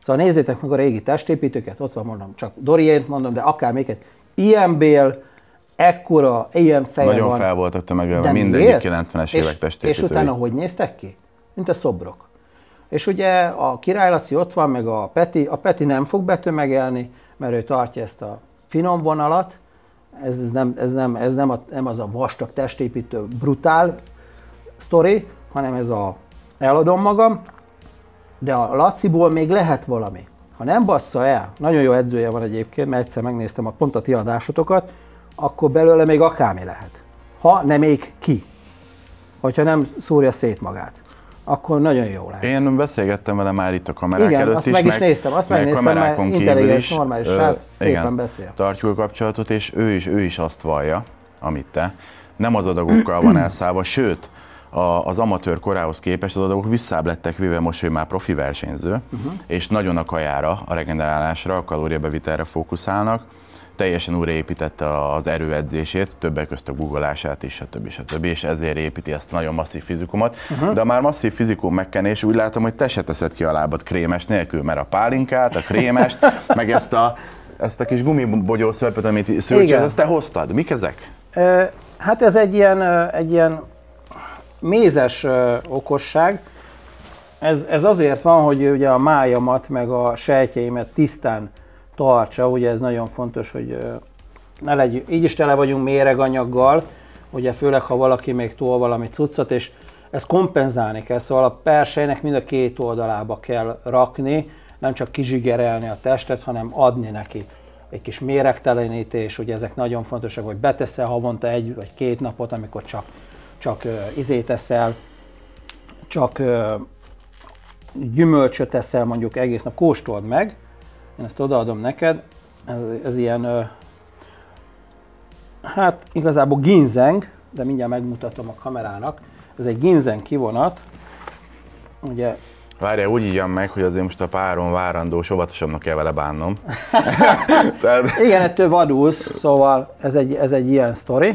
B: Szóval nézzétek meg a régi testépítőket, ott van mondom, csak Doriént mondom, de akár melyiket. Ilyen bél, ekkora, ilyen feje
A: Nagyon
B: van.
A: fel voltak tömegvelve, mindegyik kilencvenes évek testépítői.
B: És utána hogy néztek ki? Mint a szobrok. És ugye a Király Laci ott van, meg a Peti. A Peti nem fog betömegelni, mert ő tartja ezt a finom vonalat. Ez, ez, nem, ez, nem, ez nem, a, nem az a vastag testépítő brutál sztori, hanem ez a eladom magam. De a Laciból még lehet valami. Ha nem bassza el, nagyon jó edzője van egyébként, mert egyszer megnéztem a pont a ti adásotokat, akkor belőle még akármi lehet. Ha nem még ki. Hogyha nem szúrja szét magát. Akkor nagyon jó lehet.
A: Én beszélgettem vele már itt a kamerák
B: igen,
A: előtt
B: azt
A: is,
B: meg is
A: meg,
B: néztem, azt
A: meg
B: megnéztem,
A: kamerákon
B: mert
A: kívül
B: intelligens,
A: is,
B: normális
A: ö,
B: srác, szépen
A: igen,
B: beszél.
A: tartjuk a kapcsolatot, és ő is, ő is azt vallja, amit te. Nem az adagokkal van elszállva, sőt, a, az amatőr korához képest az adagok visszább lettek véve, most ő már profi versenyző, uh-huh. és nagyon a kajára, a regenerálásra, a kalóriabevitelre fókuszálnak. Teljesen újraépítette az erőedzését, többek közt a googolását is, stb. stb. És ezért építi ezt a nagyon masszív fizikumot. Uh-huh. De a már masszív fizikum megkenés, úgy látom, hogy te se teszed ki a lábad krémes nélkül, mert a pálinkát, a krémest, meg ezt a, ezt a kis gumibogyó szörpöt, amit szülcsöd, ezt te hoztad. Mik ezek?
B: Uh, hát ez egy ilyen, uh, egy ilyen mézes uh, okosság. Ez, ez azért van, hogy ugye a májamat, meg a sejtjeimet tisztán tartsa, ugye ez nagyon fontos, hogy ne legyünk, így is tele vagyunk méreganyaggal, ugye főleg, ha valaki még tol valami cuccot, és ezt kompenzálni kell, szóval a persejnek mind a két oldalába kell rakni, nem csak kizsigerelni a testet, hanem adni neki egy kis méregtelenítés, ugye ezek nagyon fontosak, hogy beteszel havonta egy vagy két napot, amikor csak, csak uh, izét eszel, csak uh, gyümölcsöt eszel mondjuk egész nap, kóstold meg, én ezt odaadom neked, ez, ez ilyen, uh, hát igazából ginzeng, de mindjárt megmutatom a kamerának, ez egy ginzeng kivonat, ugye.
A: Várjál, úgy ígyam meg, hogy azért most a páron várandós, óvatosabbnak kell vele bánnom. Tehát...
B: Igen, ettől vadulsz, szóval ez egy, ez egy ilyen sztori.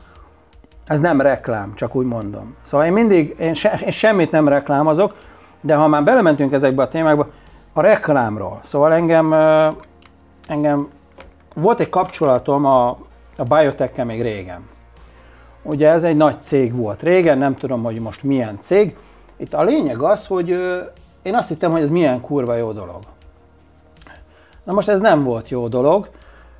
B: Ez nem reklám, csak úgy mondom. Szóval én mindig, én, se, én semmit nem reklámozok, de ha már belementünk ezekbe a témákba, a reklámról. Szóval engem, engem volt egy kapcsolatom a, a Biotech-kel még régen. Ugye ez egy nagy cég volt régen, nem tudom, hogy most milyen cég. Itt a lényeg az, hogy én azt hittem, hogy ez milyen kurva jó dolog. Na most ez nem volt jó dolog.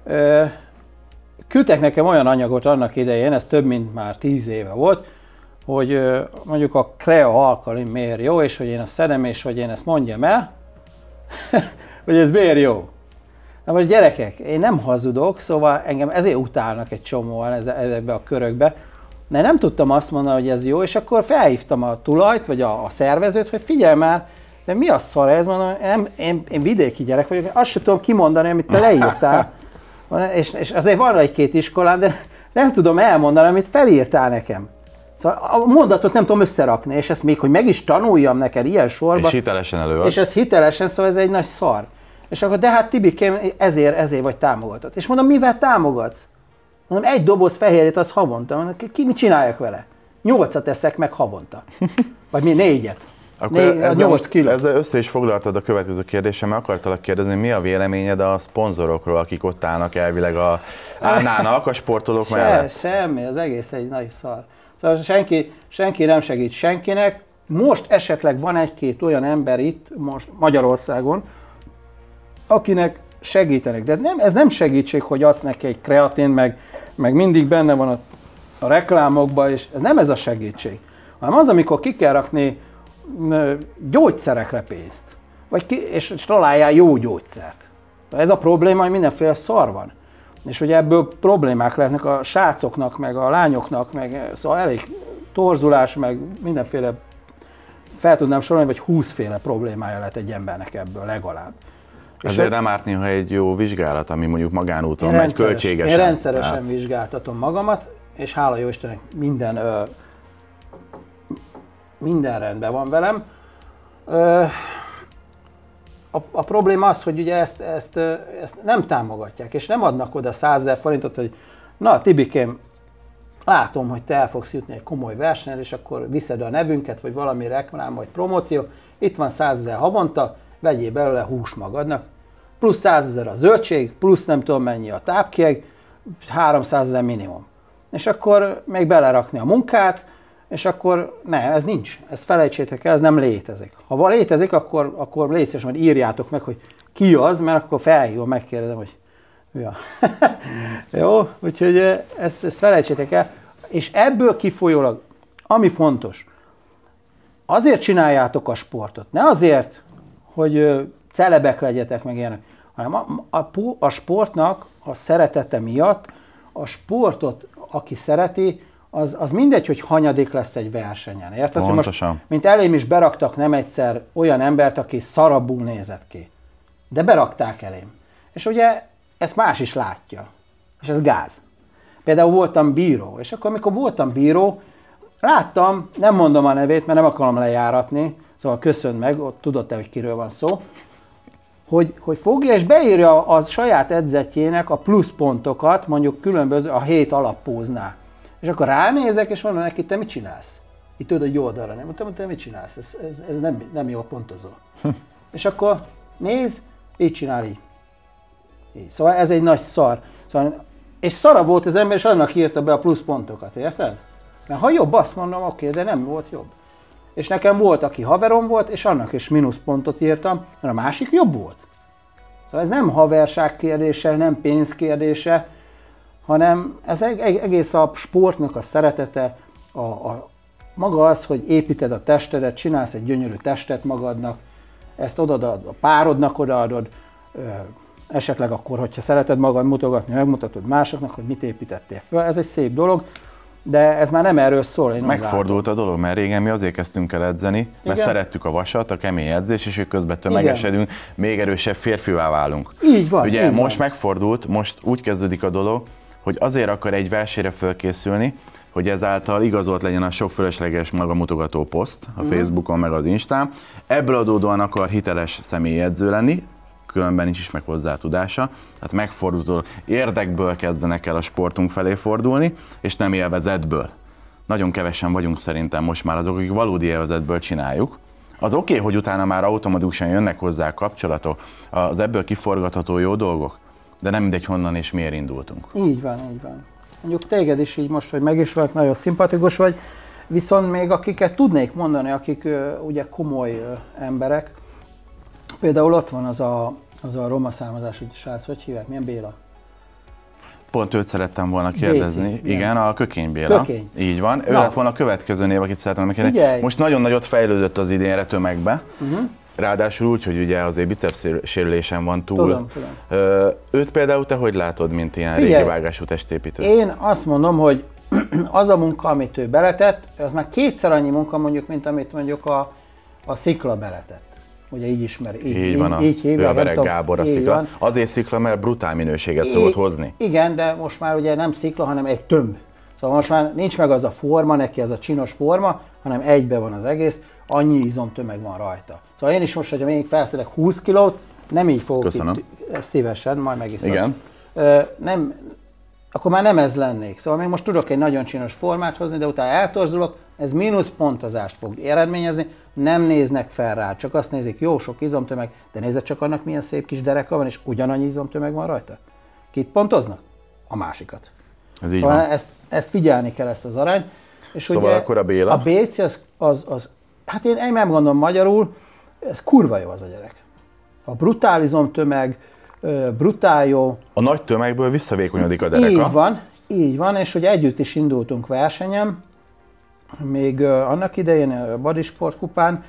B: Küldtek nekem olyan anyagot annak idején, ez több mint már tíz éve volt, hogy mondjuk a Krea alkalin miért jó, és hogy én azt szedem, és hogy én ezt mondjam el, hogy ez miért jó. Na most gyerekek, én nem hazudok, szóval engem ezért utálnak egy csomóan ezekbe a körökbe, de nem tudtam azt mondani, hogy ez jó, és akkor felhívtam a tulajt, vagy a, a szervezőt, hogy figyelj már, de mi a szar ez, mondom, nem, én, én vidéki gyerek vagyok, azt sem tudom kimondani, amit te leírtál, és, és azért van egy-két iskolám, de nem tudom elmondani, amit felírtál nekem. Szóval a mondatot nem tudom összerakni, és ezt még, hogy meg is tanuljam neked ilyen sorba.
A: És hitelesen előad.
B: És ez hitelesen, szóval ez egy nagy szar. És akkor, de hát Tibikém, ezért, ezért vagy támogatott. És mondom, mivel támogatsz? Mondom, egy doboz fehérjét az havonta. Mondom, ki mit csináljak vele? Nyolcat eszek meg havonta. Vagy mi, négyet.
A: Akkor Négy, ezzel, nyolc kiló. Ezzel össze is foglaltad a következő kérdésem, mert akartalak kérdezni, mi a véleményed a szponzorokról, akik ott állnak elvileg a, állnának a sportolók
B: Se,
A: mellett?
B: Semmi, az egész egy nagy szar. Szóval senki, senki nem segít senkinek. Most esetleg van egy-két olyan ember itt, most Magyarországon, akinek segítenek. De nem, ez nem segítség, hogy adsz neki egy kreatén, meg, meg mindig benne van a, a reklámokban, és ez nem ez a segítség. Hanem az, amikor ki kell rakni gyógyszerekre pénzt. Vagy ki, és, és találjál jó gyógyszert. Ez a probléma, hogy mindenféle szar van. És ugye ebből problémák lehetnek a srácoknak, meg a lányoknak, meg szóval elég torzulás, meg mindenféle, fel tudnám sorolni, vagy húszféle problémája lehet egy embernek ebből legalább.
A: Ezért nem árt néha egy jó vizsgálat, ami mondjuk magánúton megy költségesen.
B: Én rendszeresen hát. vizsgáltatom magamat, és hála jó Istennek minden, ö, minden rendben van velem. Ö, a, a probléma az, hogy ugye ezt, ezt, ezt nem támogatják, és nem adnak oda százezer forintot, hogy na Tibikém, látom, hogy te el fogsz jutni egy komoly versenyre, és akkor viszed a nevünket, vagy valami reklám, vagy promóció, itt van százezer havonta, vegyél belőle hús magadnak, plusz százezer a zöldség, plusz nem tudom mennyi a tápkieg, háromszázezer minimum. És akkor még belerakni a munkát, és akkor ne, ez nincs, ezt felejtsétek el, ez nem létezik. Ha létezik, akkor, akkor légy szíves, majd írjátok meg, hogy ki az, mert akkor felhívom, megkérdezem, hogy ja. Jó, úgyhogy ezt, ezt felejtsétek el. És ebből kifolyólag, ami fontos, azért csináljátok a sportot, ne azért, hogy celebek legyetek, meg ilyenek, hanem a, a, a sportnak a szeretete miatt, a sportot, aki szereti, az, az mindegy, hogy hanyadik lesz egy versenyen. Érted?
A: Pontosan.
B: Most, mint elém is beraktak nem egyszer olyan embert, aki szarabbul nézett ki. De berakták elém. És ugye ezt más is látja. És ez gáz. Például voltam bíró, és akkor amikor voltam bíró, láttam, nem mondom a nevét, mert nem akarom lejáratni, szóval köszönd meg, ott tudod te, hogy kiről van szó, hogy, hogy fogja és beírja a saját edzetjének a pluszpontokat, mondjuk különböző a hét alappóznál. És akkor ránézek, és mondom neki, te mit csinálsz? Itt tudod, hogy jó oldalra nem. Mondtam, te mit csinálsz? Ez, ez, ez nem, nem jól pontozol. És akkor nézd, így csinál így. így. Szóval ez egy nagy szar. Szóval, és szara volt az ember, és annak írta be a pluszpontokat, érted? Mert ha jobb, azt mondom, oké, de nem volt jobb. És nekem volt, aki haverom volt, és annak is mínuszpontot írtam, mert a másik jobb volt. Szóval ez nem haverság kérdése, nem pénz kérdése, hanem ez egész a sportnak a szeretete, a, a, maga az, hogy építed a testedet, csinálsz egy gyönyörű testet magadnak, ezt odaadod a párodnak, odaadod, esetleg akkor, hogyha szereted magad mutogatni, megmutatod másoknak, hogy mit építettél föl. Ez egy szép dolog, de ez már nem erről szól. Én
A: Megfordult a dolog, mert régen mi azért kezdtünk el edzeni, mert igen? szerettük a vasat, a kemény edzés, és hogy közben tömegesedünk, még erősebb férfivá válunk.
B: Így van.
A: Ugye
B: így
A: most
B: van.
A: megfordult, most úgy kezdődik a dolog, hogy azért akar egy versenyre fölkészülni, hogy ezáltal igazolt legyen a sok fölösleges magamutogató poszt a uh-huh. Facebookon meg az Instán. Ebből adódóan akar hiteles személyedző lenni, különben nincs is meg hozzá tudása. Tehát megfordul, érdekből kezdenek el a sportunk felé fordulni, és nem élvezetből. Nagyon kevesen vagyunk szerintem most már azok, akik valódi élvezetből csináljuk. Az oké, okay, hogy utána már automatikusan jönnek hozzá kapcsolatok, az ebből kiforgatható jó dolgok, de nem mindegy honnan és miért indultunk.
B: Így van, így van. Mondjuk téged is így most, hogy megismerek, nagyon szimpatikus vagy, viszont még akiket tudnék mondani, akik uh, ugye komoly uh, emberek, például ott van az a, az a roma származású srác, hogy hívják, milyen Béla?
A: Pont őt szerettem volna kérdezni.
B: Béci,
A: igen, a Kökény Béla.
B: Kökény.
A: Így van. Ő
B: Na.
A: lett volna a következő név, akit szeretném megkérdezni. Most nagyon nagyot fejlődött az idénre tömegbe. Uh-huh. Ráadásul úgy, hogy ugye azért biceps sérülésen van túl.
B: Tudom, tudom.
A: Ö, őt például te hogy látod, mint ilyen
B: Figyelj,
A: régi vágású testépítő?
B: Én azt mondom, hogy az a munka, amit ő beletett, az már kétszer annyi munka mondjuk, mint amit mondjuk a, a Szikla beletett. Ugye így ismeri.
A: Így, így van, a, így hívja, ő a Bereg Gábor a Szikla. Van. Azért Szikla, mert brutál minőséget
B: így,
A: szokott hozni.
B: Igen, de most már ugye nem Szikla, hanem egy tömb. Szóval most már nincs meg az a forma, neki az a csinos forma, hanem egybe van az egész, annyi izomtömeg van rajta. Szóval én is most, hogyha még felszedek húsz kilót, nem így fogok itt, szívesen, majd megiszom.
A: Igen.
B: Ö, nem, akkor már nem ez lennék. Szóval még most tudok egy nagyon csinos formát hozni, de utána eltorzulok, ez mínusz pontozást fog eredményezni, nem néznek fel rá, csak azt nézik, jó sok izomtömeg, de nézed csak annak milyen szép kis dereka van, és ugyanannyi izomtömeg van rajta. Kit pontoznak? A másikat.
A: Ez így
B: szóval
A: van.
B: Ezt, ezt figyelni kell, ezt az arányt. És
A: szóval
B: ugye
A: akkor a Béla?
B: A Béci az, az, az, hát én, én nem gondolom magyarul, ez kurva jó az a gyerek. A brutál izomtömeg, brutál jó.
A: A nagy tömegből visszavékonyodik a dereka.
B: Így van, így van, és ugye együtt is indultunk versenyen, még uh, annak idején a Badisport kupán,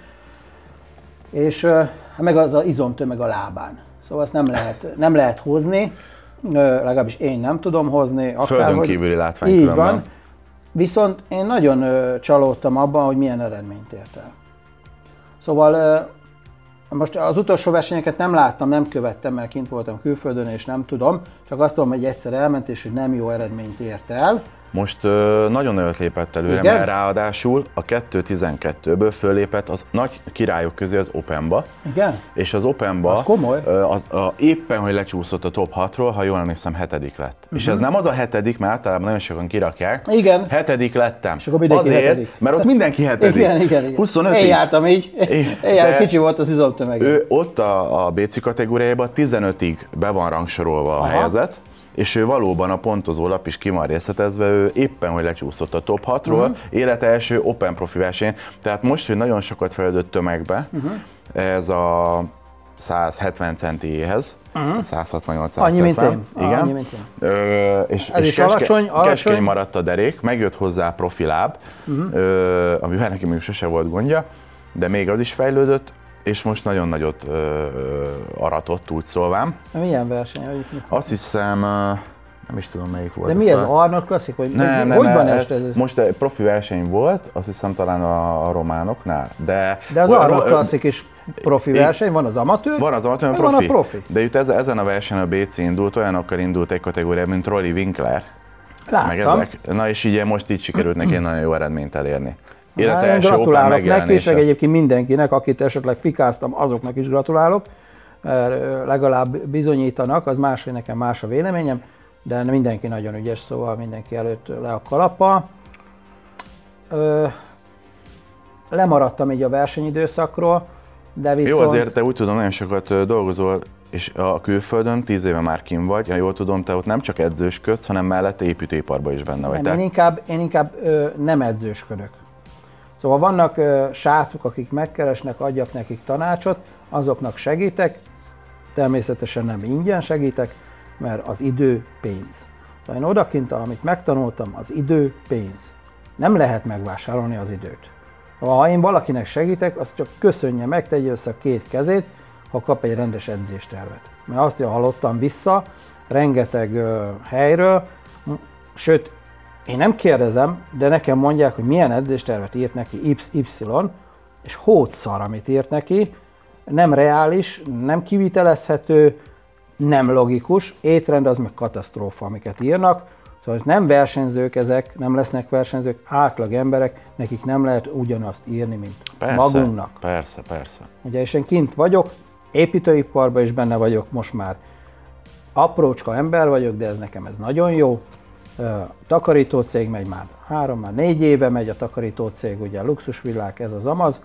B: és uh, meg az a izomtömeg a lábán. Szóval azt nem lehet, nem lehet hozni, uh, legalábbis én nem tudom hozni.
A: Földön kívüli látvány
B: így
A: különben.
B: van, viszont én nagyon uh, csalódtam abban, hogy milyen eredményt ért el. Szóval uh, most az utolsó versenyeket nem láttam, nem követtem, mert kint voltam külföldön, és nem tudom, csak azt tudom, hogy egyszer elment, és hogy nem jó eredményt ért el.
A: most ö, nagyon nagyot lépett előre,
B: Igen?
A: mert ráadásul a kettő tizenkettőből fölépett az nagy királyok közé az Openba.
B: Igen?
A: És az Openba
B: Az komoly.
A: ö, a, a, éppen, hogy lecsúszott a top hatról, ha jól emlékszem, hetedik lett. Uh-huh. És ez nem az a hetedik, mert általában nagyon sokan kirakják.
B: Igen.
A: Hetedik lettem.
B: És akkor mindenki
A: Azért,
B: hetedik.
A: mert ott mindenki hetedik.
B: Igen, igen, igen.
A: huszonötig.
B: Én jártam így. Én jártam, kicsi volt az izomtömeg.
A: Ő ott a, a bé cé kategóriájában tizenötig be van rangsorolva a
B: Aha.
A: helyezet, és ő valóban a pontozólap is ki van részletezve, ő éppen, hogy lecsúszott a top hatról, uh-huh. élete első Open profi verseny. Tehát most, hogy nagyon sokat fejlődött tömegbe, uh-huh. ez a száz hetven centiéhez, uh-huh. száz hatvannyolc száz hetven.
B: Annyi, mint én.
A: Igen.
B: Annyi, mint én.
A: Ö, és
B: Ez
A: és
B: is
A: keske,
B: alacsony, alacsony.
A: keskeny maradt a derék, megjött hozzá profiláb, uh-huh. ö, amivel neki még sose volt gondja, de még az is fejlődött, és most nagyon nagyot ö, ö, aratott, úgy szólvám.
B: Milyen verseny? Hogy mit
A: Azt hiszem, nem is tudom melyik volt.
B: De mi ez? A Arnold Classic? Vagy
A: ne, ne,
B: hogy
A: ne,
B: van
A: ez,
B: este ez?
A: most egy profi verseny volt, azt hiszem talán a, a románoknál, de...
B: De az
A: a,
B: Arnold
A: a,
B: Classic is profi verseny, van az amatőr,
A: van az amatőr,
B: meg
A: profi.
B: van a profi.
A: De itt ez, ezen a versenyen a bé cé indult, olyanokkal indult egy kategóriában, mint Rory Winkler.
B: Láttam.
A: Meg ezek. Na és így most így sikerült neki egy nagyon jó eredményt elérni. Élete
B: Hát,
A: első Open
B: gratulálok neki, és
A: megjelenése.
B: egyébként mindenkinek, akit esetleg fikáztam, azoknak is gratulálok. Mert legalább bizonyítanak, az más, hogy nekem más a véleményem, de mindenki nagyon ügyes, szóval mindenki előtt le a kalappal. Ö, lemaradtam így a versenyidőszakról, de viszont...
A: Jó, azért te úgy tudom, nagyon sokat ö, dolgozol, és a külföldön tíz éve már kim vagy, ha jól tudom, te ott nem csak edzősködsz, hanem mellette építőiparban is benne vagy.
B: Nem, én inkább, én inkább ö, nem edzősködök. Szóval vannak ö, srácok, akik megkeresnek, adjak nekik tanácsot, azoknak segítek, természetesen nem ingyen segítek, mert az idő pénz. Szóval én odakint, amit megtanultam, az idő pénz. Nem lehet megvásárolni az időt. Ha én valakinek segítek, azt csak köszönje meg, tegye össze a két kezét, ha kap egy rendes edzéstervet. Mert azt hallottam vissza, rengeteg ö, helyről, sőt, én nem kérdezem, de nekem mondják, hogy milyen edzéstervet írt neki iksz ipszilon, és hótszar, amit írt neki, nem reális, nem kivitelezhető, nem logikus, étrend az meg katasztrófa, amiket írnak. Szóval nem versenyzők ezek, nem lesznek versenyzők, átlag emberek, nekik nem lehet ugyanazt írni, mint
A: Persze,
B: magunknak.
A: persze, persze.
B: Ugye, és én kint vagyok, építőiparban is benne vagyok most már. Aprócska ember vagyok, de ez nekem ez nagyon jó. Takarítócég megy már három, már négy éve megy a takarítócég, ugye a luxusvillák, ez az amaz.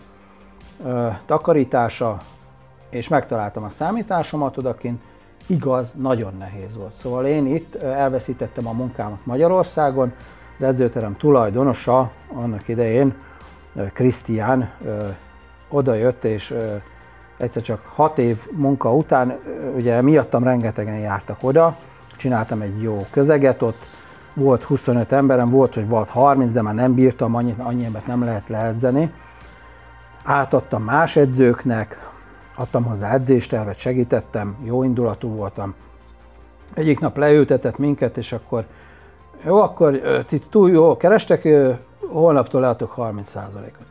B: Takarítása, és megtaláltam a számításomat odakint, igaz, nagyon nehéz volt. Szóval én itt elveszítettem a munkámat Magyarországon, az edzőterem tulajdonosa annak idején, Krisztián, odajött, és egyszer csak hat év munka után, ugye miattam rengetegen jártak oda, csináltam egy jó közeget ott, volt huszonöt emberem, volt, hogy volt harminc, de már nem bírtam, annyit, annyi embert nem lehet leedzeni. Átadtam más edzőknek, adtam hozzá edzéstervet, segítettem, jó indulatú voltam. Egyik nap leültetett minket, és akkor jó, akkor ti túl jó kerestek, holnaptól leadtok harminc százalékot.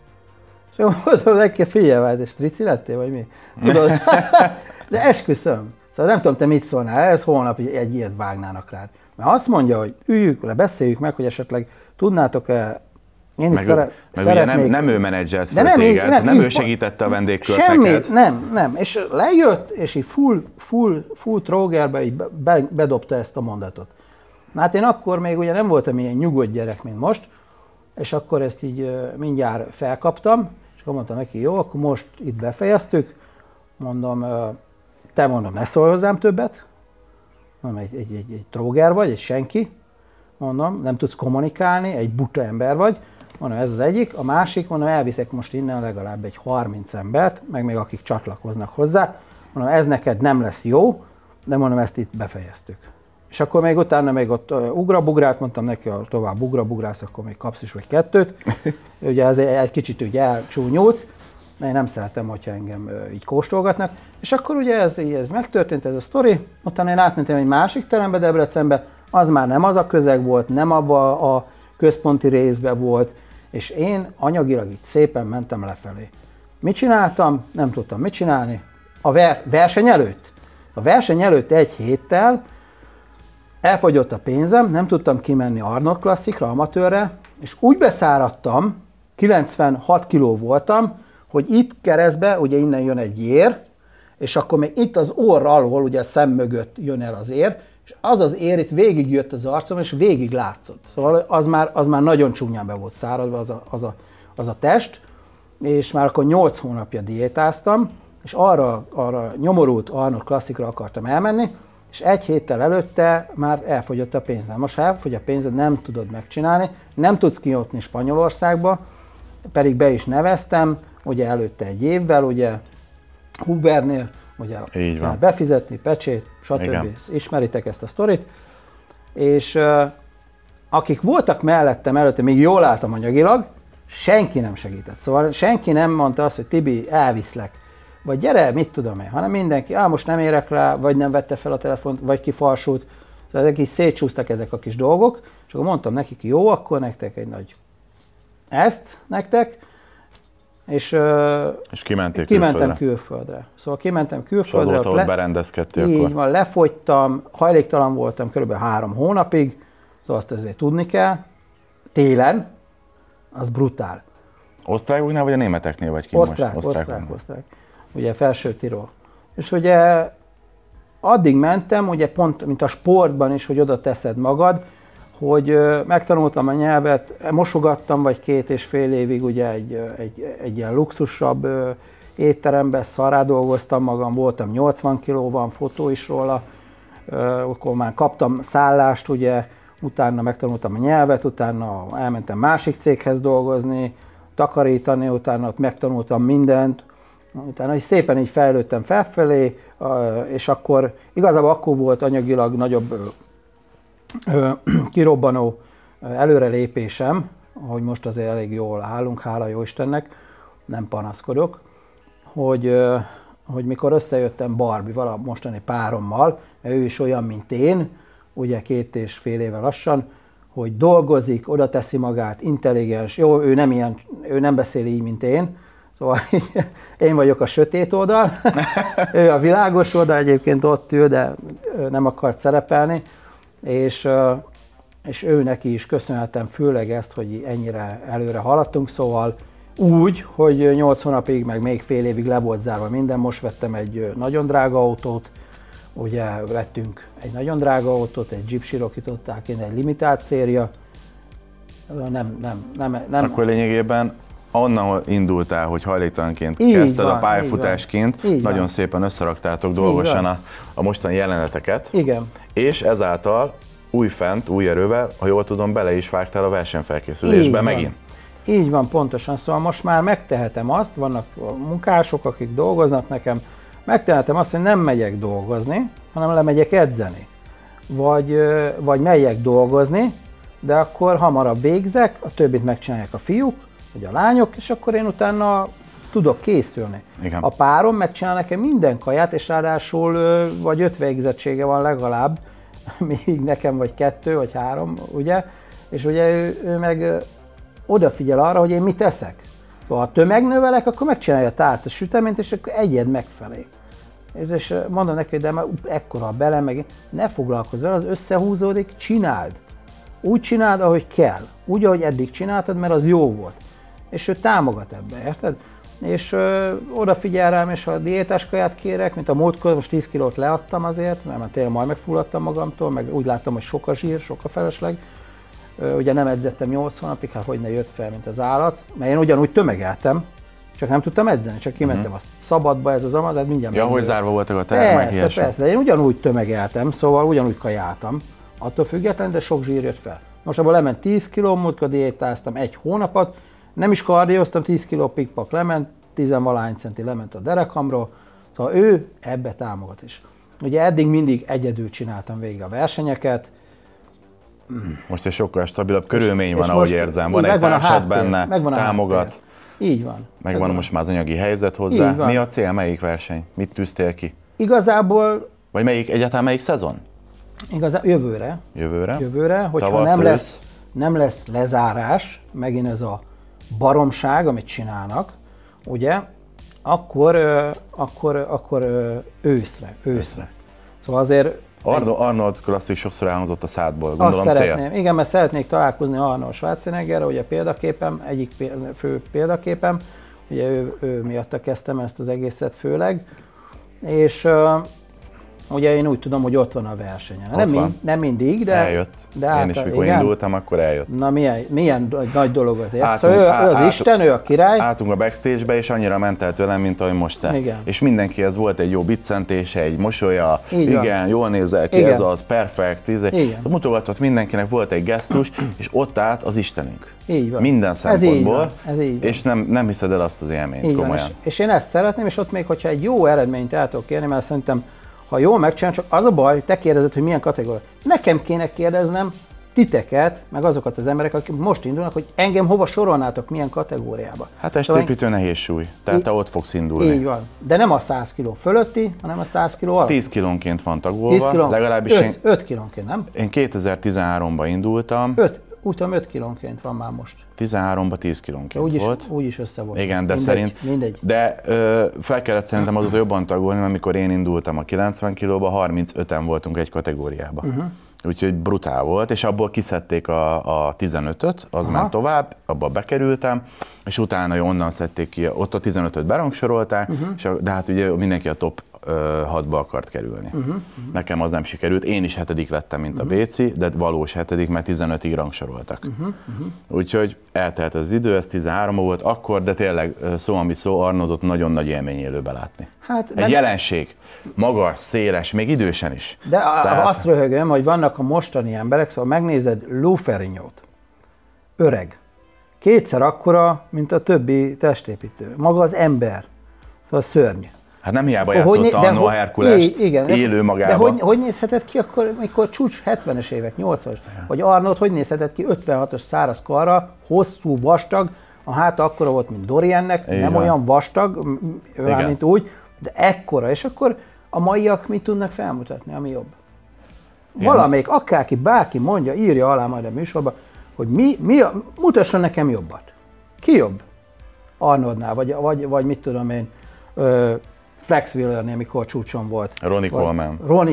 B: És én mondtam neki, figyelj, de strici lettél, vagy mi? Tudod? De esküszöm. Szóval nem tudom, te mit szólnál, ez holnap egy ilyet vágnának rád. Mert azt mondja, hogy üljük le, beszéljük meg, hogy esetleg tudnátok-e. Én is
A: meg
B: szere-
A: meg
B: szeretnék.
A: ugye nem, nem ő menedzselt
B: De
A: fel
B: nem,
A: téged,
B: nem,
A: nem
B: így-
A: ő segítette a vendégkörteket.
B: Semmit, nem, nem. És lejött, és így full, full, full trógerbe így be, bedobta ezt a mondatot. Na hát én akkor még ugye nem voltam ilyen nyugodt gyerek, mint most, és akkor ezt így ö, mindjárt felkaptam, és akkor mondtam neki, jó, akkor most itt befejeztük, mondom, ö, te mondom, ne szólj hozzám többet, mondom, egy, egy, egy, egy tróger vagy, egy senki, mondom, nem tudsz kommunikálni, egy buta ember vagy, mondom, ez az egyik, a másik, mondom, elviszek most innen legalább egy harminc embert, meg még akik csatlakoznak hozzá, mondom, ez neked nem lesz jó, de mondom, ezt itt befejeztük. És akkor még utána még ott uh, ugrabugrát, mondtam neki, ha tovább ugrabugrász, akkor még kapsz is vagy kettőt. Ugye ez egy, egy kicsit ugye elcsúnyult, de én nem szeretem, hogyha engem uh, így kóstolgatnak. És akkor ugye ez, ez megtörtént, ez a sztori, utána én átmentem egy másik terembe Debrecenbe, az már nem az a közeg volt, nem abba a központi részbe volt, és én anyagilag itt szépen mentem lefelé. Mit csináltam? Nem tudtam mit csinálni. A ver- verseny előtt? A verseny előtt egy héttel elfogyott a pénzem, nem tudtam kimenni Arnold Classicra, amatőrre, és úgy beszáradtam, kilencvenhat kiló voltam, hogy itt keresztbe, ugye innen jön egy ér, és akkor még itt az orr alól, ugye a szem mögött jön el az ér, és az az ér itt végig jött az arcom, és végig látszott. Szóval az már, az már nagyon csúnyán be volt száradva az a, az, a, az a test, és már akkor nyolc hónapja diétáztam, és arra, arra nyomorult Arnold Classicra akartam elmenni, és egy héttel előtte már elfogyott a pénzem. Most ha elfogy a pénzed, nem tudod megcsinálni, nem tudsz kijutni Spanyolországba, pedig be is neveztem, ugye előtte egy évvel, ugye Hubernél, ugye
A: Így van.
B: befizetni, pecsét, stb. Igen. Ismeritek ezt a sztorit. És uh, akik voltak mellettem előtte, még jól álltam anyagilag, senki nem segített. Szóval senki nem mondta azt, hogy Tibi, elviszlek, vagy gyere, mit tudom én, hanem mindenki, á, most nem érek rá, vagy nem vette fel a telefont, vagy kifarsult. Szóval ezek is szétcsúsztak ezek a kis dolgok, és akkor mondtam nekik, jó, akkor nektek egy nagy ezt, nektek, és,
A: és kimenték
B: kimentem
A: külföldre.
B: külföldre. Szóval kimentem külföldre.
A: És azóta ott
B: le...
A: berendezkedtél
B: Így
A: akkor.
B: van, lefogytam, hajléktalan voltam kb. három hónapig, szóval azt azért tudni kell. Télen, az brutál.
A: Osztrákoknál vagy a németeknél vagy ki
B: Osztrák,
A: most?
B: osztrák, osztrák, osztrák. Ugye Felső Tirol. És ugye addig mentem, ugye pont, mint a sportban is, hogy oda teszed magad, hogy megtanultam a nyelvet, mosogattam vagy két és fél évig ugye egy, egy, egy ilyen luxusabb étteremben, szarrá dolgoztam magam, voltam nyolcvan kiló, van fotó is róla, akkor már kaptam szállást, ugye, utána megtanultam a nyelvet, utána elmentem másik céghez dolgozni, takarítani, utána ott megtanultam mindent, utána is szépen így fejlődtem felfelé, és akkor igazából akkor volt anyagilag nagyobb kirobbanó előrelépésem, hogy most azért elég jól állunk, hála jó Istennek, nem panaszkodok, hogy, hogy mikor összejöttem Barbival, a mostani párommal, mert ő is olyan, mint én, ugye két és fél éve lassan, hogy dolgozik, oda teszi magát, intelligens, jó, ő nem ilyen, ő nem beszél így, mint én, szóval én vagyok a sötét oldal, ő a világos oldal, egyébként ott ül, de nem akart szerepelni, és, és ő neki is köszönhetem főleg ezt, hogy ennyire előre haladtunk, szóval úgy, hogy nyolc hónapig, meg még fél évig le volt zárva minden, most vettem egy nagyon drága autót, ugye vettünk egy nagyon drága autót, egy Jeep Cherokee-t adták én, egy limitált széria, nem, nem, nem, nem.
A: Akkor lényegében onnan indultál, hogy hajléktalanként
B: így
A: kezdted
B: van,
A: a pályafutásként,
B: így
A: nagyon
B: van.
A: szépen összeraktátok dolgosan a, a mostani jeleneteket,
B: Igen.
A: és ezáltal újfent, új erővel, ha jól tudom, bele is vágtál a versenyfelkészülésbe megint.
B: Így van, pontosan, szóval most már megtehetem azt, vannak munkások, akik dolgoznak nekem, megtehetem azt, hogy nem megyek dolgozni, hanem lemegyek edzeni. Vagy, vagy megyek dolgozni, de akkor hamarabb végzek, a többit megcsinálják a fiúk, vagy a lányok, és akkor én utána tudok készülni.
A: Igen.
B: A párom megcsinál nekem minden kaját, és ráadásul vagy öt végzettsége van legalább, még nekem vagy kettő, vagy három, ugye? És ugye ő, ő meg odafigyel arra, hogy én mit eszek. Szóval ha tömegnövelek, akkor megcsinálja a tálca süteményt, és akkor egyed megfelé. És mondom neki, hogy de már ekkora bele, meg ne foglalkozz vele, az összehúzódik, csináld. Úgy csináld, ahogy kell. Úgy, ahogy eddig csináltad, mert az jó volt. És ő támogat ebbe, érted? És ö, odafigyel rám, és ha diétás kaját kérek, mint a múltkor, most tíz kilót leadtam azért, mert már tényleg majd megfulladtam magamtól, meg úgy láttam, hogy sok a zsír, sok a felesleg. Ö, ugye nem edzettem nyolc hónapig, hát hogy ne jött fel, mint az állat, mert én ugyanúgy tömegeltem, csak nem tudtam edzeni, csak kimentem uh-huh. a szabadba, ez az amaz, hát mindjárt
A: Ja, hogy zárva voltak a termek,
B: persze,
A: ilyesmi.
B: persze, de én ugyanúgy tömegeltem, szóval ugyanúgy kajáltam, attól függetlenül, de sok zsír jött fel. Most abban lement tíz kiló, múltkor diétáztam egy hónapot, nem is kardióztam, tíz kiló pikpak lement, tizenvalány centi lement a derekamról, szóval ő ebbe támogat is. Ugye eddig mindig egyedül csináltam végig a versenyeket.
A: Most egy sokkal stabilabb körülmény van,
B: és
A: ahogy
B: most
A: érzem, van
B: így,
A: egy
B: megvan a
A: társad
B: háttér,
A: benne,
B: megvan a
A: támogat.
B: háttér. Így van.
A: Megvan
B: megvan.
A: most már az anyagi helyzet hozzá.
B: Így van.
A: Mi a cél, melyik verseny? Mit tűztél ki?
B: Igazából,
A: Vagy melyik, egyáltalán melyik szezon?
B: igazán jövőre,
A: Jövőre?
B: jövőre, hogyha
A: Tavasz,
B: nem
A: ősz?
B: lesz, nem lesz lezárás, megint ez a baromság, amit csinálnak, ugye, akkor, ö, akkor, akkor ö, őszre, őszre. Szóval azért
A: Arnold, Arnold klasszik sokszor elhangzott a szádból, gondolom
B: Azt
A: cél.
B: szeretném. Igen, mert szeretnék találkozni Arnold Schwarzeneggerrel, ugye példaképem, egyik fő példaképem, ugye ő, ő miatta kezdtem ezt az egészet főleg, és uh, ugye én úgy tudom, hogy ott van a versenyen. Nem, mind, nem mindig, de...
A: Eljött.
B: De
A: én is, mikor igen? indultam, akkor eljött.
B: Na milyen, milyen nagy dolog azért.
A: Átunk,
B: szóval ő,
A: á,
B: ő az
A: átunk,
B: Isten, ő a király.
A: Álltunk a backstage-be, és annyira ment el tőlem, mint ahogy most te.
B: Igen.
A: És mindenkihez volt egy jó biccentése, egy mosolya,
B: Így
A: igen,
B: van.
A: jól nézel ki,
B: Igen.
A: ez az, perfekt, izé. Mutogatott mindenkinek, volt egy gesztus, és ott állt az Istenünk.
B: Így van.
A: Minden szempontból,
B: ez így van. Ez így van.
A: És nem, nem hiszed el azt az élményt,
B: így
A: komolyan.
B: Van. És, és én ezt szeretném, és ott még, hogyha egy jó eredményt el tudok érni, mert szerintem, ha jól megcsinálom, csak az a baj, hogy te kérdezed, hogy milyen kategória. Nekem kéne kérdeznem titeket, meg azokat az emberek, akik most indulnak, hogy engem hova sorolnátok, milyen kategóriába.
A: Hát testépítő nehéz súly, tehát te ott fogsz indulni.
B: Így van. De nem a száz kiló fölötti, hanem a száz kiló alatt.
A: tíz kilónként van tagolva,
B: kiló,
A: legalábbis
B: öt,
A: én,
B: öt kilónként, nem?
A: én kétezer-tizenháromban indultam.
B: öt, úgy tudom, öt kilónként van már most.
A: tizenháromban tíz kilónként
B: úgy is,
A: volt.
B: Úgy is össze volt.
A: Igen, de
B: mindegy,
A: szerint,
B: mindegy.
A: de ö, fel kellett szerintem azóta jobban tagolni, mert amikor én indultam a kilencven kilóba, harmincöten voltunk egy kategóriában. Uh-huh. Úgyhogy brutál volt, és abból kiszedték a, a tizenötöt, az Aha. ment tovább, abba bekerültem, és utána onnan szedték ki, ott a tizenötöt berangsorolták, uh-huh. és a, de hát ugye mindenki a top hatba akart kerülni. Uh-huh, uh-huh. Nekem az nem sikerült, én is hetedik lettem, mint uh-huh. a Béci, de valós hetedik, mert tizenötig rangsoroltak. Uh-huh, uh-huh. Úgyhogy eltelt az idő, ez tizenháromban volt akkor, de tényleg szó, ami szó, Arnoldot nagyon nagy élmény élőbe látni. Hát, egy jelenség, magas, széles, még idősen is.
B: De a, Tehát... azt röhögöm, hogy vannak a mostani emberek, szóval megnézed Lou Ferrigno-t, öreg, kétszer akkora, mint a többi testépítő. Maga az ember, szóval szörny.
A: Hát nem hiába játszott annó a Herkulest, élő magában.
B: De hogy, hogy nézhetett ki akkor, mikor csúcs hetvenes évek, nyolcvanas? Vagy Arnold, hogy nézhetett ki ötvenhatos száraz karra, hosszú, vastag, a háta akkora volt, mint Doriannek, igen. Nem olyan vastag, mint úgy, de ekkora. És akkor a maiak mit tudnak felmutatni, ami jobb? Igen. Valamelyik, akárki, bárki mondja, írja alá majd a műsorba, hogy mi, mi a, mutasson nekem jobbat. Ki jobb? Arnoldnál, vagy, vagy, vagy mit tudom én, ö, Flex Wheelernél, amikor csúcson volt.
A: Ronnie Coleman.
B: Ronnie,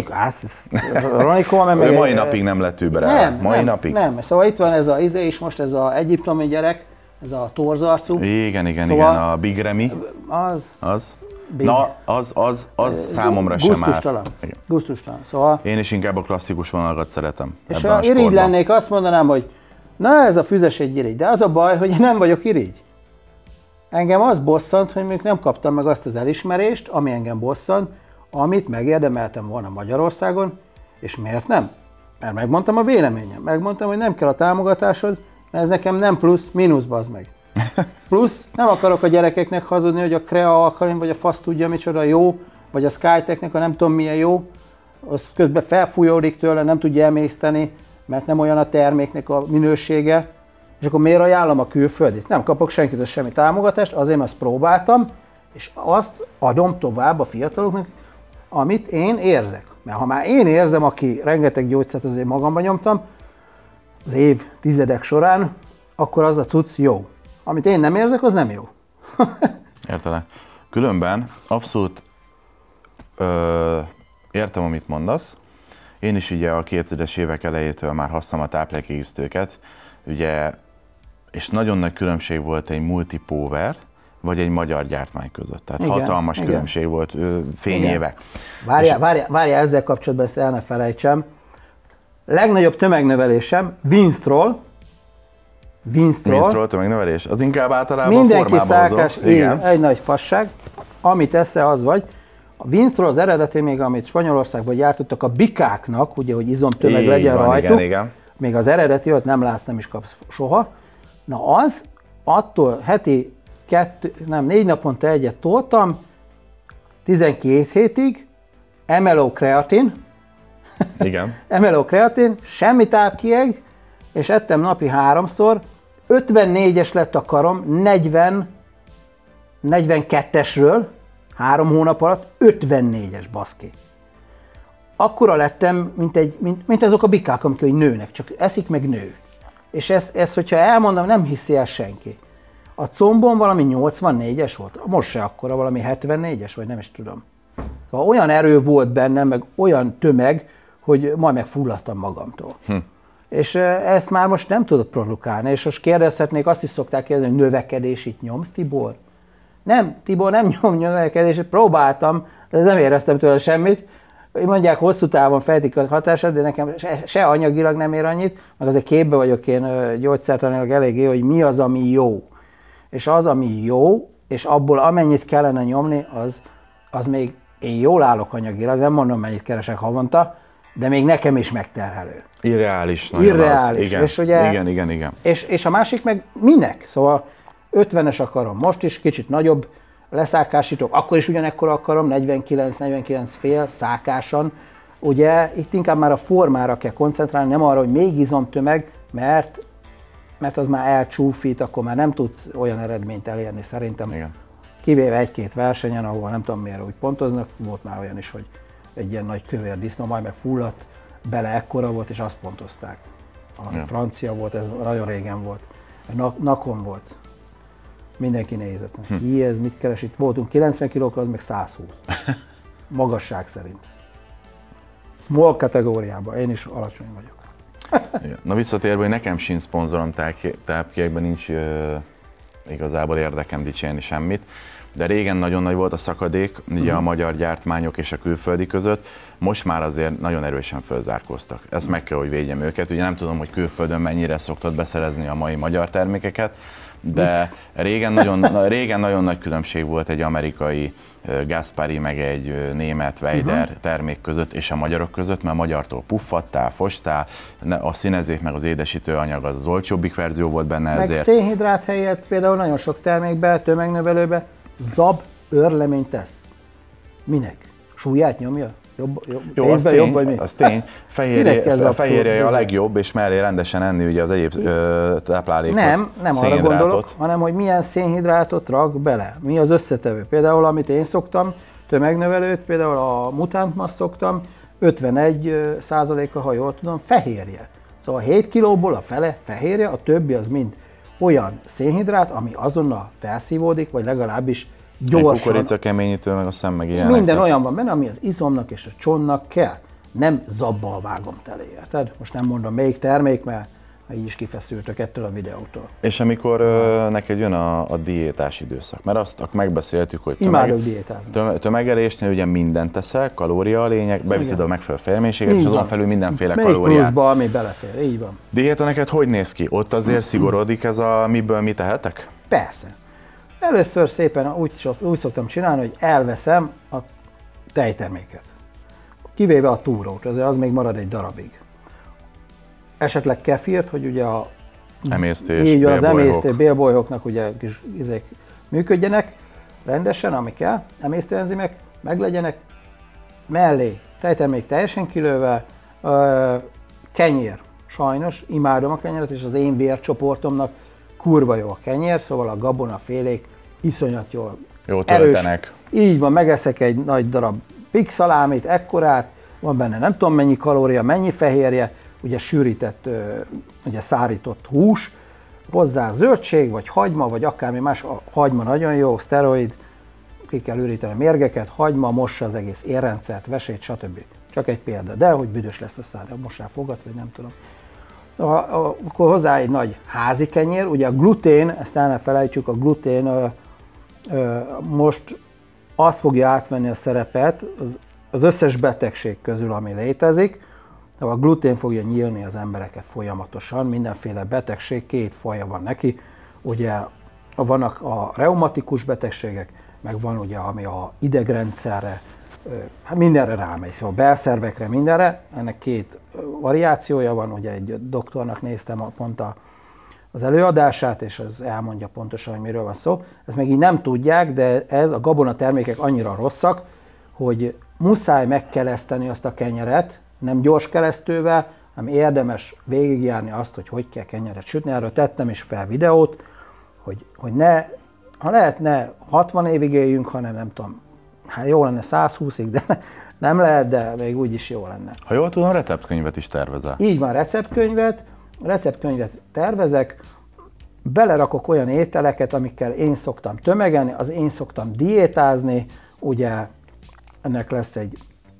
B: Ronnie Coleman meg...
A: Ő mai napig nem lett überel.
B: Nem,
A: mai
B: nem,
A: napig.
B: nem. Szóval itt van ez a izé is most, ez az egyiptomi gyerek, ez a torzarcú.
A: Igen, igen, szóval igen, a Big Remy.
B: Az.
A: Az. Big. Na, az, az, az számomra sem áll.
B: Gusztustalan. Gusztustalan. Szóval...
A: Én is inkább a klasszikus vonalakat szeretem.
B: És ha irigy lennék, azt mondanám, hogy na ez a füzes egy irigy, de az a baj, hogy én nem vagyok irigy. Engem az bosszant, hogy még nem kaptam meg azt az elismerést, ami engem bosszant, amit megérdemeltem volna Magyarországon, és miért nem? Mert megmondtam a véleményem, megmondtam, hogy nem kell a támogatásod, mert ez nekem nem plusz, mínusz, bazd meg. Plusz nem akarok a gyerekeknek hazudni, hogy a Crea Alkalin, vagy a fasz tudja micsoda jó, vagy a Skytechnek a nem tudom milyen jó, az közben felfújódik tőle, nem tudja emészteni, mert nem olyan a terméknek a minősége, és akkor miért ajánlom a külföldit? Nem kapok senkitől semmi támogatást, azért azt próbáltam, és azt adom tovább a fiataloknak, amit én érzek. Mert ha már én érzem, aki rengeteg gyógyszert azért magamban nyomtam, az év tizedek során, akkor az a cucc jó. Amit én nem érzek, az nem jó.
A: Értelek. Különben abszolút ö, értem, amit mondasz. Én is ugye a kétezres évek elejétől már használom a táplálékkiegészítőket, ugye, és nagyon nagy különbség volt egy multipower, vagy egy magyar gyártmány között. Tehát igen, hatalmas igen. különbség volt fényévek.
B: Várjál, várjál, várjál, ezzel kapcsolatban ezt el ne felejtsem. Legnagyobb tömegnövelésem Winstrol. Winstrol.
A: Winstrol tömegnövelés? Az inkább általában
B: mindenki
A: szálkás,
B: igen. Egy nagy fasság. Amit esze, az vagy. A Winstrol az eredeti még, amit Spanyolországban gyártottak a bikáknak, ugye, hogy izomtömeg így legyen van, rajtuk. Igen, igen. Még az eredeti, ott nem látsz, nem is kapsz soha. Na az, attól heti kettő, nem, négy naponta egyet toltam, tizenkét hétig, em el o kreatin,
A: igen.
B: em el o kreatin, semmi tápkieg, és ettem napi háromszor, ötvennégyes lett a karom, negyven, negyvenkettesről, három hónap alatt, ötvennégyes, baszki. Akkora lettem, mint, egy, mint, mint azok a bikák, amik nőnek, csak eszik meg nő. És ezt, ezt, hogyha elmondom, nem hiszi el senki. A combom valami nyolcvannégyes volt, most se akkora, valami hetvennégyes, vagy nem is tudom. Szóval olyan erő volt bennem, meg olyan tömeg, hogy majd megfulladtam magamtól. Hm. És ezt már most nem tudod produkálni, és most kérdezhetnék, azt is szokták kérdezni, hogy növekedés itt nyomsz, Tibor? Nem, Tibor, nem nyom növekedés, próbáltam, de nem éreztem tőle semmit. Mondják, hosszú távon fejtik a hatását, de nekem se, se anyagilag nem ér annyit, meg azért képbe vagyok én gyógyszertanilag eléggé, hogy mi az, ami jó. És az, ami jó, és abból amennyit kellene nyomni, az, az még én jól állok anyagilag, nem mondom, mennyit keresek havonta, de még nekem is megterhelő.
A: Irreális nagyon
B: Irreális.
A: Az. Igen.
B: És ugye,
A: igen, igen, igen.
B: És, és a másik meg minek? Szóval ötvenes akarom most is, kicsit nagyobb leszákásítok, akkor is ugyanekkor akarom, negyvenkilenc negyvenkilenc fél szákásan. Ugye itt inkább már a formára kell koncentrálni, nem arra, hogy még izomtömeg, mert, mert az már elcsúfít, akkor már nem tudsz olyan eredményt elérni szerintem.
A: Igen.
B: Kivéve egy-két versenyen, ahol nem tudom miért úgy pontoznak, volt már olyan is, hogy egy ilyen nagy kövér disznó majd meg fulladt, bele ekkora volt, és azt pontozták. A ja. francia volt, ez nagyon régen volt. A Nakon volt. Mindenki nézett. Hm. Ki ez, mit keres? Itt voltunk kilencven kilókkal, az meg száz húsz. Magasság szerint. Small kategóriában. Én is alacsony vagyok.
A: Na visszatérve, hogy nekem sincs szponzorom tápkiekben, nincs uh, igazából érdekem dicsérni semmit. De régen nagyon nagy volt a szakadék, ugye uh-huh. a magyar gyártmányok és a külföldi között. Most már azért nagyon erősen fölzárkóztak. Ezt meg kell, hogy védjem őket. Ugye nem tudom, hogy külföldön mennyire szoktad beszerezni a mai magyar termékeket, de régen nagyon, régen nagyon nagy különbség volt egy amerikai Gaspari meg egy német Weider uh-huh. termék között és a magyarok között, mert a magyartól puffattál, fostál, a színezék meg az édesítőanyag az, az olcsóbbik verzió volt benne,
B: meg
A: ezért.
B: Meg szénhidrát helyett például nagyon sok termékbe, tömegnövelőbe zab őrleményt tesz. Minek? Súlyát nyomja? Jobb, jobb,
A: Jó, az tény, jobb, vagy mi? Az tény. Fehérje, a fehérje a legjobb, és mellé rendesen enni ugye az egyéb ö, táplálékot.
B: Nem, nem arra gondolok, hanem hogy milyen szénhidrátot rak bele. Mi az összetevő. Például, amit én szoktam, tömegnövelőt, például a Mutant Mass szoktam, ötvenegy százaléka, ha jól tudom, fehérje. Szóval hét kilóból a fele fehérje, a többi az mind olyan szénhidrát, ami azonnal felszívódik, vagy legalábbis gyorsan.
A: Egy kukorica keményítő, meg a szem meg ilyenek.
B: Minden olyan van benne, ami az izomnak és a csontnak kell. Nem zabbal vágom tele, érted? Most nem mondom melyik termék, mert így is kifeszültök ettől a videótól.
A: És amikor uh, neked jön a, a diétás időszak, mert azt akkor megbeszéltük, hogy
B: imádok diétázni.
A: Tömeg, tömegelésnél ugye mindent teszel, kalória a lényeg, beviszed a megfelelő fejlménységet, és azon felül mindenféle
B: még
A: kalóriát.
B: Pluszba, ami belefér, így van.
A: Diéta neked hogy néz ki? Ott azért szigorodik ez a miből mit tehetek?
B: Persze. Először szépen úgy, úgy szoktam csinálni, hogy elveszem a tejterméket. Kivéve a túrót, azért az még marad egy darabig. Esetleg kefírt, hogy ugye a
A: emésztés,
B: így az emésztő bélbolyhoknak ugye kis izék működjenek rendesen, ami kell, emésztőenzimek meglegyenek, mellé tejtermék teljesen kilőve, kenyér, sajnos, imádom a kenyeret, és az én vércsoportomnak kurva jó a kenyér, szóval a gabonafélék iszonyat jól
A: Jó töltenek.
B: Erős. Így van, megeszek egy nagy darab pigszalámit, ekkorát, van benne nem tudom mennyi kalória, mennyi fehérje, ugye sűrített, ugye szárított hús, hozzá zöldség, vagy hagyma, vagy akármi más, a hagyma nagyon jó, szteroid, ki kell üríteni a mérgeket, hagyma mossa az egész érrendszert, vesét, stb. Csak egy példa, de hogy büdös lesz a szád, most rá fogad, vagy nem tudom. Akkor hozzá egy nagy házi kenyér, ugye a glutén, ezt el ne felejtsük, a glutén ö, ö, most azt fogja átvenni a szerepet az, az összes betegség közül, ami létezik. A glutén fogja nyílni az embereket folyamatosan, mindenféle betegség, két faja van neki. Ugye vannak a reumatikus betegségek, meg van ugye, ami a idegrendszerre, hát mindenre rámegy, a belszervekre, mindenre. Ennek két variációja van, ugye egy doktornak néztem pont az előadását, és az elmondja pontosan, hogy miről van szó. Ezt még így nem tudják, de ez a gabonatermékek annyira rosszak, hogy muszáj megkeleszteni azt a kenyeret, nem gyors keresztővel, hanem érdemes végigjárni azt, hogy hogy kell kenyeret sütni. Erről tettem is fel videót, hogy, hogy ne, ha lehet, ne hatvan évig éljünk, hanem nem tudom, hát jó lenne száz húszig, de nem lehet, de még úgy is jó lenne.
A: Ha jól tudom, receptkönyvet is tervezel.
B: Így van, receptkönyvet, receptkönyvet tervezek, belerakok olyan ételeket, amikkel én szoktam tömegelni, az én szoktam diétázni, ugye ennek lesz egy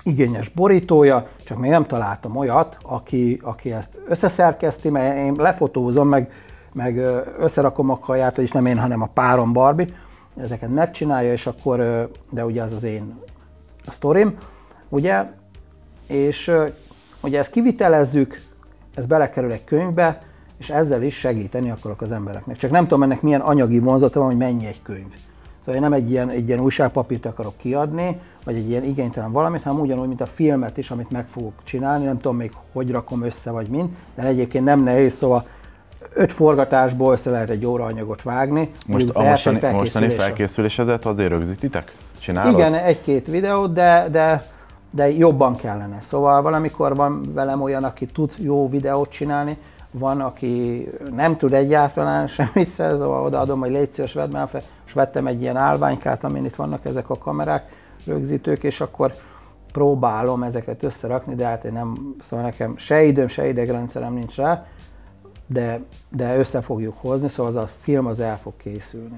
B: igényes borítója, csak még nem találtam olyat, aki, aki ezt összeszerkeszti, mert én lefotózom, meg, meg összerakom a kaját, vagyis nem én, hanem a párom Barbie, ezeket megcsinálja, és akkor, de ugye az az én a sztorim, ugye, és ugye ezt kivitelezzük, ez belekerül egy könyvbe, és ezzel is segíteni akarok az embereknek. Csak nem tudom ennek milyen anyagi vonzata van, hogy mennyi egy könyv. Szóval én nem egy ilyen, egy ilyen újságpapírt akarok kiadni, vagy egy ilyen igénytelen valamit, hanem ugyanúgy, mint a filmet is, amit meg fogok csinálni, nem tudom még, hogy rakom össze, vagy mind, de egyébként nem nehéz, szóval öt forgatásból össze lehet egy óra anyagot vágni.
A: Most a mostani, mostani felkészülésedet azért rögzítitek? Csinálod?
B: Igen, egy-két videót, de, de, de jobban kellene. Szóval valamikor van velem olyan, aki tud jó videót csinálni, van, aki nem tud egyáltalán semmit, szóval odaadom, hogy légy szíves, vedd már fel, és vettem egy ilyen állványkát, amin itt vannak ezek a kamerák, rögzítők, és akkor próbálom ezeket összerakni, de hát én nem, szóval nekem se időm, se idegrendszerem nincs rá, de, de össze fogjuk hozni, szóval az a film az el fog készülni.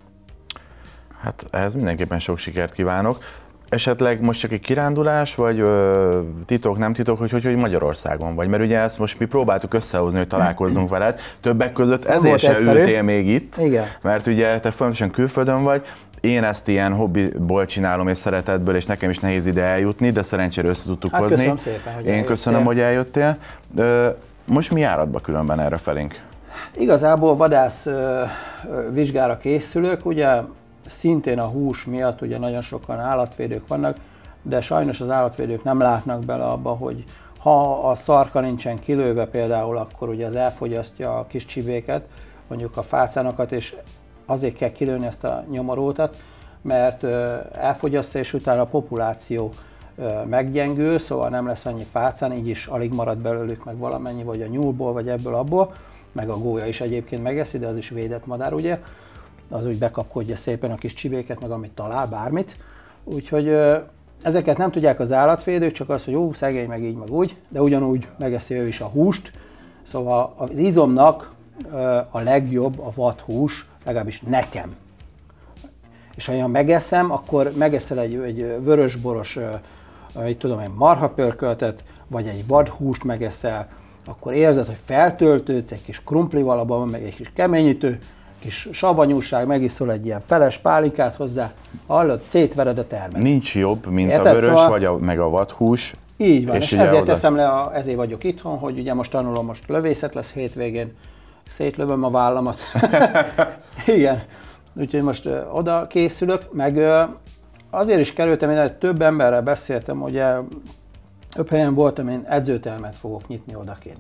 A: Hát ehhez mindenképpen sok sikert kívánok. Esetleg most csak egy kirándulás, vagy ö, titok, nem titok, hogy, hogy hogy Magyarországon vagy? Mert ugye ezt most mi próbáltuk összehozni, hogy találkozzunk veled. Többek között ezért se ültél még itt,
B: igen.
A: Mert ugye te folyamatosan külföldön vagy. Én ezt ilyen hobbiból csinálom és szeretetből, és nekem is nehéz ide eljutni, de szerencsére össze tudtuk
B: hát
A: hozni.
B: Köszönöm szépen, hogy
A: Én eljöttél. Köszönöm, hogy eljöttél. Most mi járatba különben erre felénk?
B: Igazából vadász vizsgára készülök, ugye szintén a hús miatt ugye nagyon sokan állatvédők vannak, de sajnos az állatvédők nem látnak bele abba, hogy ha a szarka nincsen kilőve például, akkor ugye az elfogyasztja a kis csibéket, mondjuk a fácánokat, és azért kell kilőni ezt a nyomorótat, mert elfogyasztja, és utána a populáció meggyengül, szóval nem lesz annyi fácán, így is alig marad belőlük meg valamennyi, vagy a nyúlból, vagy ebből abból, meg a gólya is egyébként megeszi, de az is védett madár, ugye? Az úgy bekapkodja szépen a kis csibéket, meg amit talál, bármit. Úgyhogy ezeket nem tudják az állatvédők, csak az, hogy ú, szegény, meg így, meg úgy, de ugyanúgy megeszi ő is a húst. Szóval az izomnak a legjobb a vadhús, legalábbis nekem. És ha én megeszem, akkor megeszel egy, egy vörösboros, mit tudom én, marhapörköltet, vagy egy vadhúst megeszel, akkor érzed, hogy feltöltődsz, egy kis krumplival, abban van meg egy kis keményítő, kis savanyúság, megiszol egy ilyen feles pálinkát hozzá, hallod, szétvered a termet.
A: Nincs jobb, mint
B: Érted?
A: a vörös,
B: szóval...
A: vagy a, meg a vadhús.
B: Így van, és, és ezért
A: hozzá...
B: teszem le, a, ezért vagyok itthon, hogy ugye most tanulom, most lövészet lesz hétvégén, szétlövöm a vállamat. Igen, úgyhogy most ö, oda készülök, meg ö, azért is kerültem, én több emberrel beszéltem, ugye több helyen voltam, én edzőtermet fogok nyitni odakint.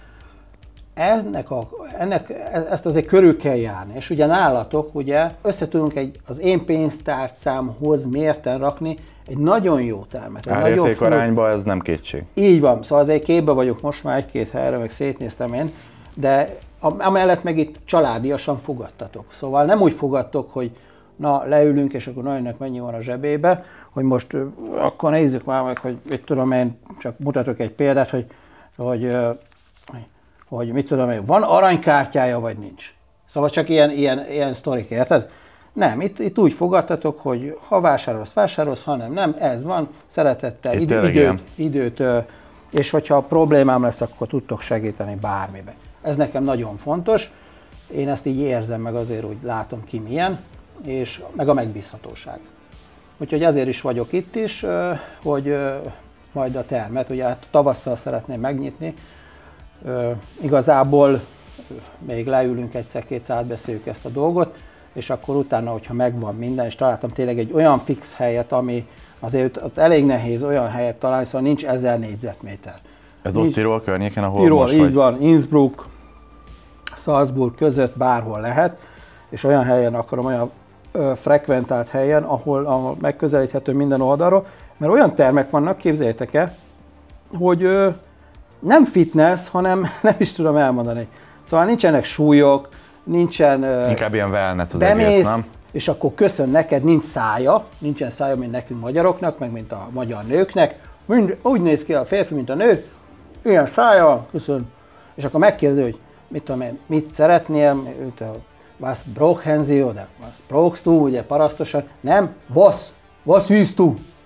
B: Ennek a, ennek, ezt azért körül kell járni, és ugye nálatok ugye össze tudunk egy, az én pénztárcámhoz mérten rakni egy nagyon jó termet.
A: Árérték arányban ez nem kétség.
B: Így van, szóval azért képbe vagyok most már egy-két helyre, meg szétnéztem én, de amellett meg itt családiasan fogadtatok. Szóval nem úgy fogadtok, hogy na leülünk, és akkor nagynak mennyi van a zsebébe, hogy most akkor nézzük már meg, hogy mit tudom én, csak mutatok egy példát, hogy, hogy hogy mit tudom én, van aranykártyája, vagy nincs. Szóval csak ilyen, ilyen, ilyen sztorik, érted? Nem, itt, itt úgy fogadtatok, hogy ha vásárolsz, vásárolsz, ha nem, nem, ez van, szeretettel, id- időt, időt, és hogyha problémám lesz, akkor tudtok segíteni bármibe. Ez nekem nagyon fontos, én ezt így érzem meg, azért úgy látom ki milyen, és meg a megbízhatóság. Úgyhogy ezért is vagyok itt is, hogy majd a termet, ugye hát tavasszal szeretném megnyitni, Uh, igazából uh, még leülünk egyszer-kétszer, átbeszéljük ezt a dolgot, és akkor utána, hogyha megvan minden, és találtam tényleg egy olyan fix helyet, ami azért ott elég nehéz olyan helyet találni, szóval nincs ezer négyzetméter.
A: Ez
B: nincs,
A: ott Tirol környéken, ahol
B: Tirol,
A: most
B: így
A: vagy?
B: van, Innsbruck, Salzburg között bárhol lehet, és olyan helyen akarom, olyan ö, frekventált helyen, ahol, ahol megközelíthető minden oldalról, mert olyan termek vannak, képzeljétek el, hogy ö, nem fitness, hanem nem is tudom elmondani. Szóval nincsenek súlyok, nincsen...
A: Inkább ilyen wellness az
B: bemész,
A: egész, nem?
B: És akkor köszön neked, nincs szája, nincsen szája, mint nekünk magyaroknak, meg mint a magyar nőknek. Mind, úgy néz ki a férfi, mint a nő, ilyen szája, köszön. És akkor megkérdezi, hogy mit tudom én, mit szeretnél, mit a was brauchen Sie, oder was brauchst du, ugye parasztosan. Nem, was, was willst du?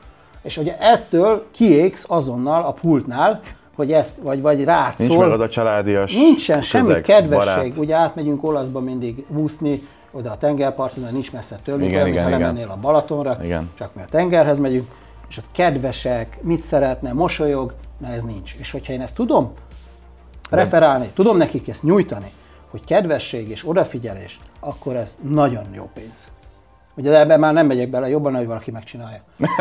B: És ugye ettől kiégsz azonnal a pultnál, hogy ezt, vagy, vagy rád
A: Nincs
B: szól.
A: meg az a családias
B: Nincsen
A: közeg,
B: semmi kedvesség.
A: barát.
B: Ugye átmegyünk olaszba mindig úszni, oda a tengerparton, de nincs messze tőlünk,
A: Igen,
B: olyan,
A: igen,
B: mintha
A: igen.
B: lemennél a Balatonra,
A: Igen.
B: csak mi a tengerhez megyünk, és ott kedvesek, mit szeretne, mosolyog, na ez nincs. És hogyha én ezt tudom referálni, tudom nekik ezt nyújtani, hogy kedvesség és odafigyelés, akkor ez nagyon jó pénz. Ugye de ebben már nem megyek bele, jobban, hogy valaki megcsinálja.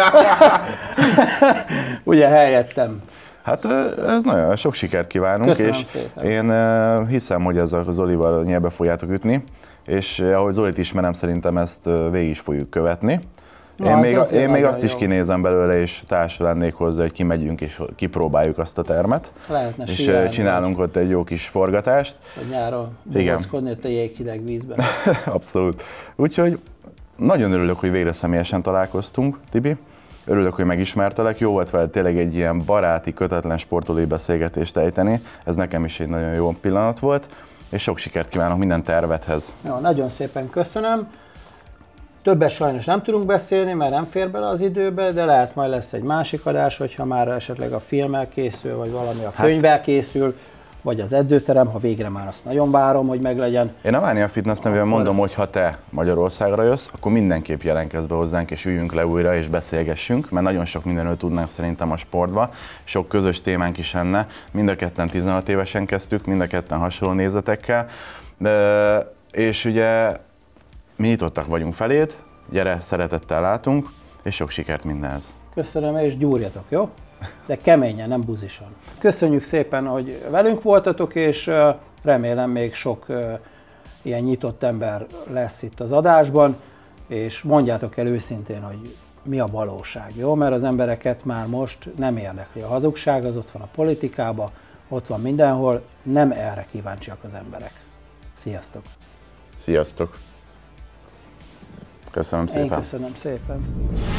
B: Ugye helyettem.
A: Hát ez nagyon sok sikert kívánunk,
B: Köszönöm
A: és
B: szépen.
A: én hiszem, hogy ezzel a Zolival nyelbe fogjátok ütni, és ahogy Zolit ismerem, szerintem ezt végig is fogjuk követni.
B: Na,
A: Én
B: az
A: még,
B: azért
A: én még azt
B: nagyon
A: is
B: jó.
A: kinézem belőle, és társa lennék hozzá, hogy kimegyünk és kipróbáljuk azt a termet.
B: Lehetne
A: És
B: síelni,
A: csinálunk ott egy jó kis forgatást.
B: Vagy nyáron
A: Igen.
B: bogockodni ott a jéghideg vízben.
A: Abszolút. Úgyhogy nagyon örülök, hogy végre személyesen találkoztunk, Tibi. Örülök, hogy megismertelek. Jó volt veled tényleg egy ilyen baráti, kötetlen sportolói beszélgetést ejteni. Ez nekem is egy nagyon jó pillanat volt, és sok sikert kívánok minden tervedhez.
B: Jó, nagyon szépen köszönöm. Többet sajnos nem tudunk beszélni, mert nem fér bele az időbe, de lehet majd lesz egy másik adás, hogyha már esetleg a filmmel készül, vagy valami a
A: Hát-
B: könyvvel készül, vagy az edzőterem, ha végre már azt nagyon várom, hogy meglegyen.
A: Én a Mánia Fitness nevében mondom, hogy ha te Magyarországra jössz, akkor mindenképp jelentkezz be hozzánk, és üljünk le újra, és beszélgessünk, mert nagyon sok mindenről tudnánk szerintem a sportba. Sok közös témánk is lenne. Mind a ketten tizenhat évesen kezdtük, mind a ketten hasonló nézetekkel. De, és ugye mi nyitottak vagyunk feléd, gyere, szeretettel látunk, és sok sikert mindenhez.
B: Köszönöm, és gyúrjatok, jó? De keményen, nem buzisan. Köszönjük szépen, hogy velünk voltatok, és ö, remélem még sok ö, ilyen nyitott ember lesz itt az adásban, és mondjátok el őszintén, hogy mi a valóság, jó? Mert az embereket már most nem érdekli. A hazugság az ott van a politikában, ott van mindenhol, nem erre kíváncsiak az emberek. Sziasztok!
A: Sziasztok! Köszönöm
B: Én
A: szépen!
B: köszönöm szépen!